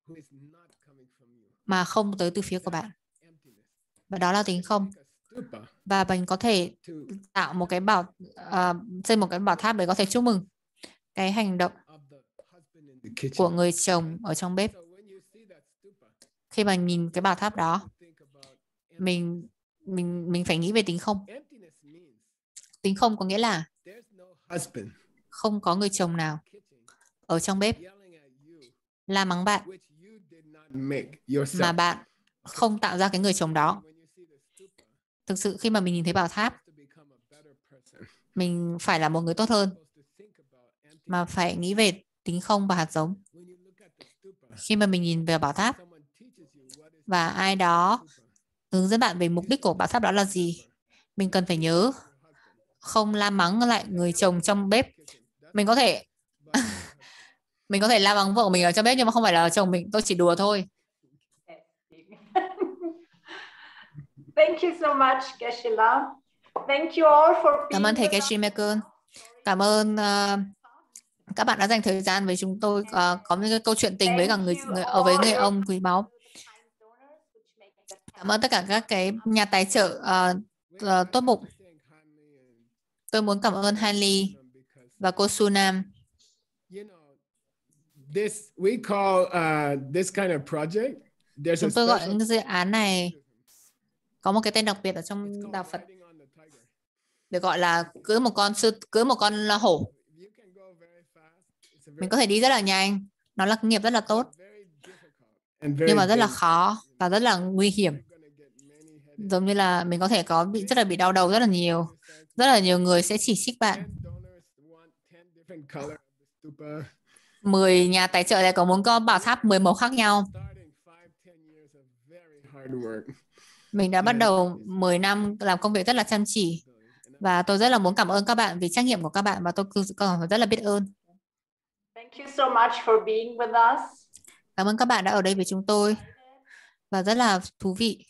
mà không tới từ phía của bạn. Và đó là tính không. Và mình có thể tạo một cái bảo uh, xây một cái bảo tháp để có thể chúc mừng cái hành động của người chồng ở trong bếp. Khi mà nhìn cái bảo tháp đó, mình mình mình phải nghĩ về tính không. Tính không có nghĩa là không có người chồng nào ở trong bếp la mắng bạn mà bạn không tạo ra cái người chồng đó. Thực sự khi mà mình nhìn thấy bảo tháp, mình phải là một người tốt hơn, mà phải nghĩ về tính không và hạt giống. Khi mà mình nhìn về bảo tháp và ai đó hướng dẫn bạn về mục đích của bảo tháp đó là gì, mình cần phải nhớ không la mắng lại người chồng trong bếp. Mình có thể mình có thể la mắng vợ mình ở trong bếp, nhưng mà không phải là chồng mình. Tôi chỉ đùa thôi. Thank you so much, Geshe-la. Thank you all for being Cảm ơn thầy Geshe-la. Cảm ơn uh, các bạn đã dành thời gian với chúng tôi, uh, có những cái câu chuyện tình với cả người, người ở với người ông quý báu. Cảm ơn tất cả các cái nhà tài trợ uh, uh, tốt bụng. Tôi muốn cảm ơn Hanli và cô Sunam. This we call uh, this kind of project. Chúng tôi gọi những dự án này có một cái tên đặc biệt ở trong đạo Phật, được gọi là cưới một con sư cưới một con hổ. Mình có thể đi rất là nhanh, nó là kinh nghiệm rất là tốt, nhưng mà rất là khó và rất là nguy hiểm. Giống như là mình có thể có bị rất là bị đau đầu rất là nhiều, rất là nhiều người sẽ chỉ trích bạn. mười nhà tài trợ này có muốn có bảo tháp mười màu khác nhau. Mình đã bắt đầu mười năm làm công việc rất là chăm chỉ, và tôi rất là muốn cảm ơn các bạn vì trách nhiệm của các bạn, và tôi còn rất là biết ơn. Thank you so much for being with us. Cảm ơn các bạn đã ở đây với chúng tôi, và rất là thú vị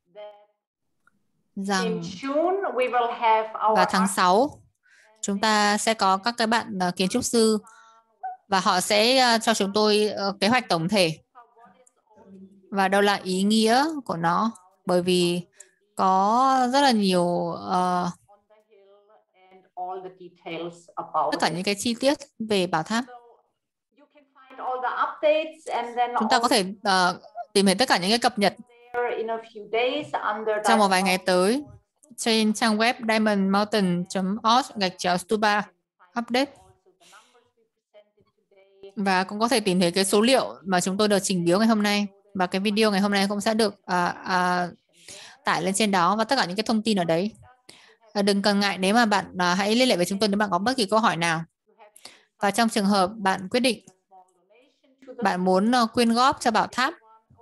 rằng vào tháng sáu chúng ta sẽ có các cái bạn kiến trúc sư, và họ sẽ cho chúng tôi kế hoạch tổng thể và đâu là ý nghĩa của nó, bởi vì có rất là nhiều uh, tất cả những cái chi tiết về bảo tháp. Chúng ta có thể uh, tìm hiểu tất cả những cái cập nhật trong một vài ngày tới trên trang web diamond mountain chấm org gạch chéo stupa update, và cũng có thể tìm thấy cái số liệu mà chúng tôi được trình biếu ngày hôm nay, và cái video ngày hôm nay cũng sẽ được uh, uh, tải lên trên đó, và tất cả những cái thông tin ở đấy. Uh, đừng cần ngại nếu mà bạn uh, hãy liên hệ với chúng tôi nếu bạn có bất kỳ câu hỏi nào. Và trong trường hợp bạn quyết định bạn muốn uh, quyên góp cho bảo tháp,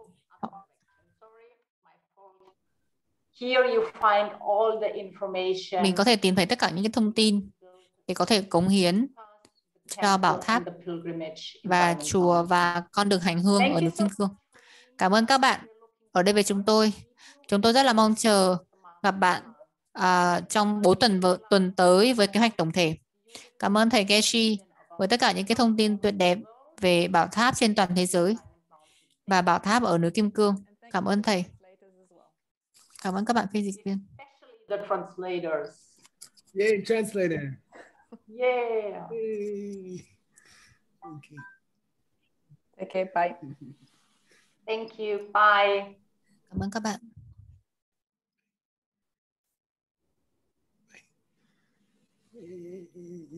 mình có thể tìm thấy tất cả những cái thông tin để có thể cống hiến cho bảo tháp và chùa và con đường hành hương ở núi Kim Cương. Cảm ơn các bạn ở đây với chúng tôi. Chúng tôi rất là mong chờ gặp bạn uh, trong bốn tuần tuần tới với kế hoạch tổng thể. Cảm ơn thầy Geshe với tất cả những cái thông tin tuyệt đẹp về bảo tháp trên toàn thế giới và bảo tháp ở núi Kim Cương. Cảm ơn thầy. Cảm ơn các bạn phiên dịch viên. The translators. Yay, translator. Yeah. Yay. Okay. Okay, bye. Thank you. Bye. Cảm ơn các bạn. Bye.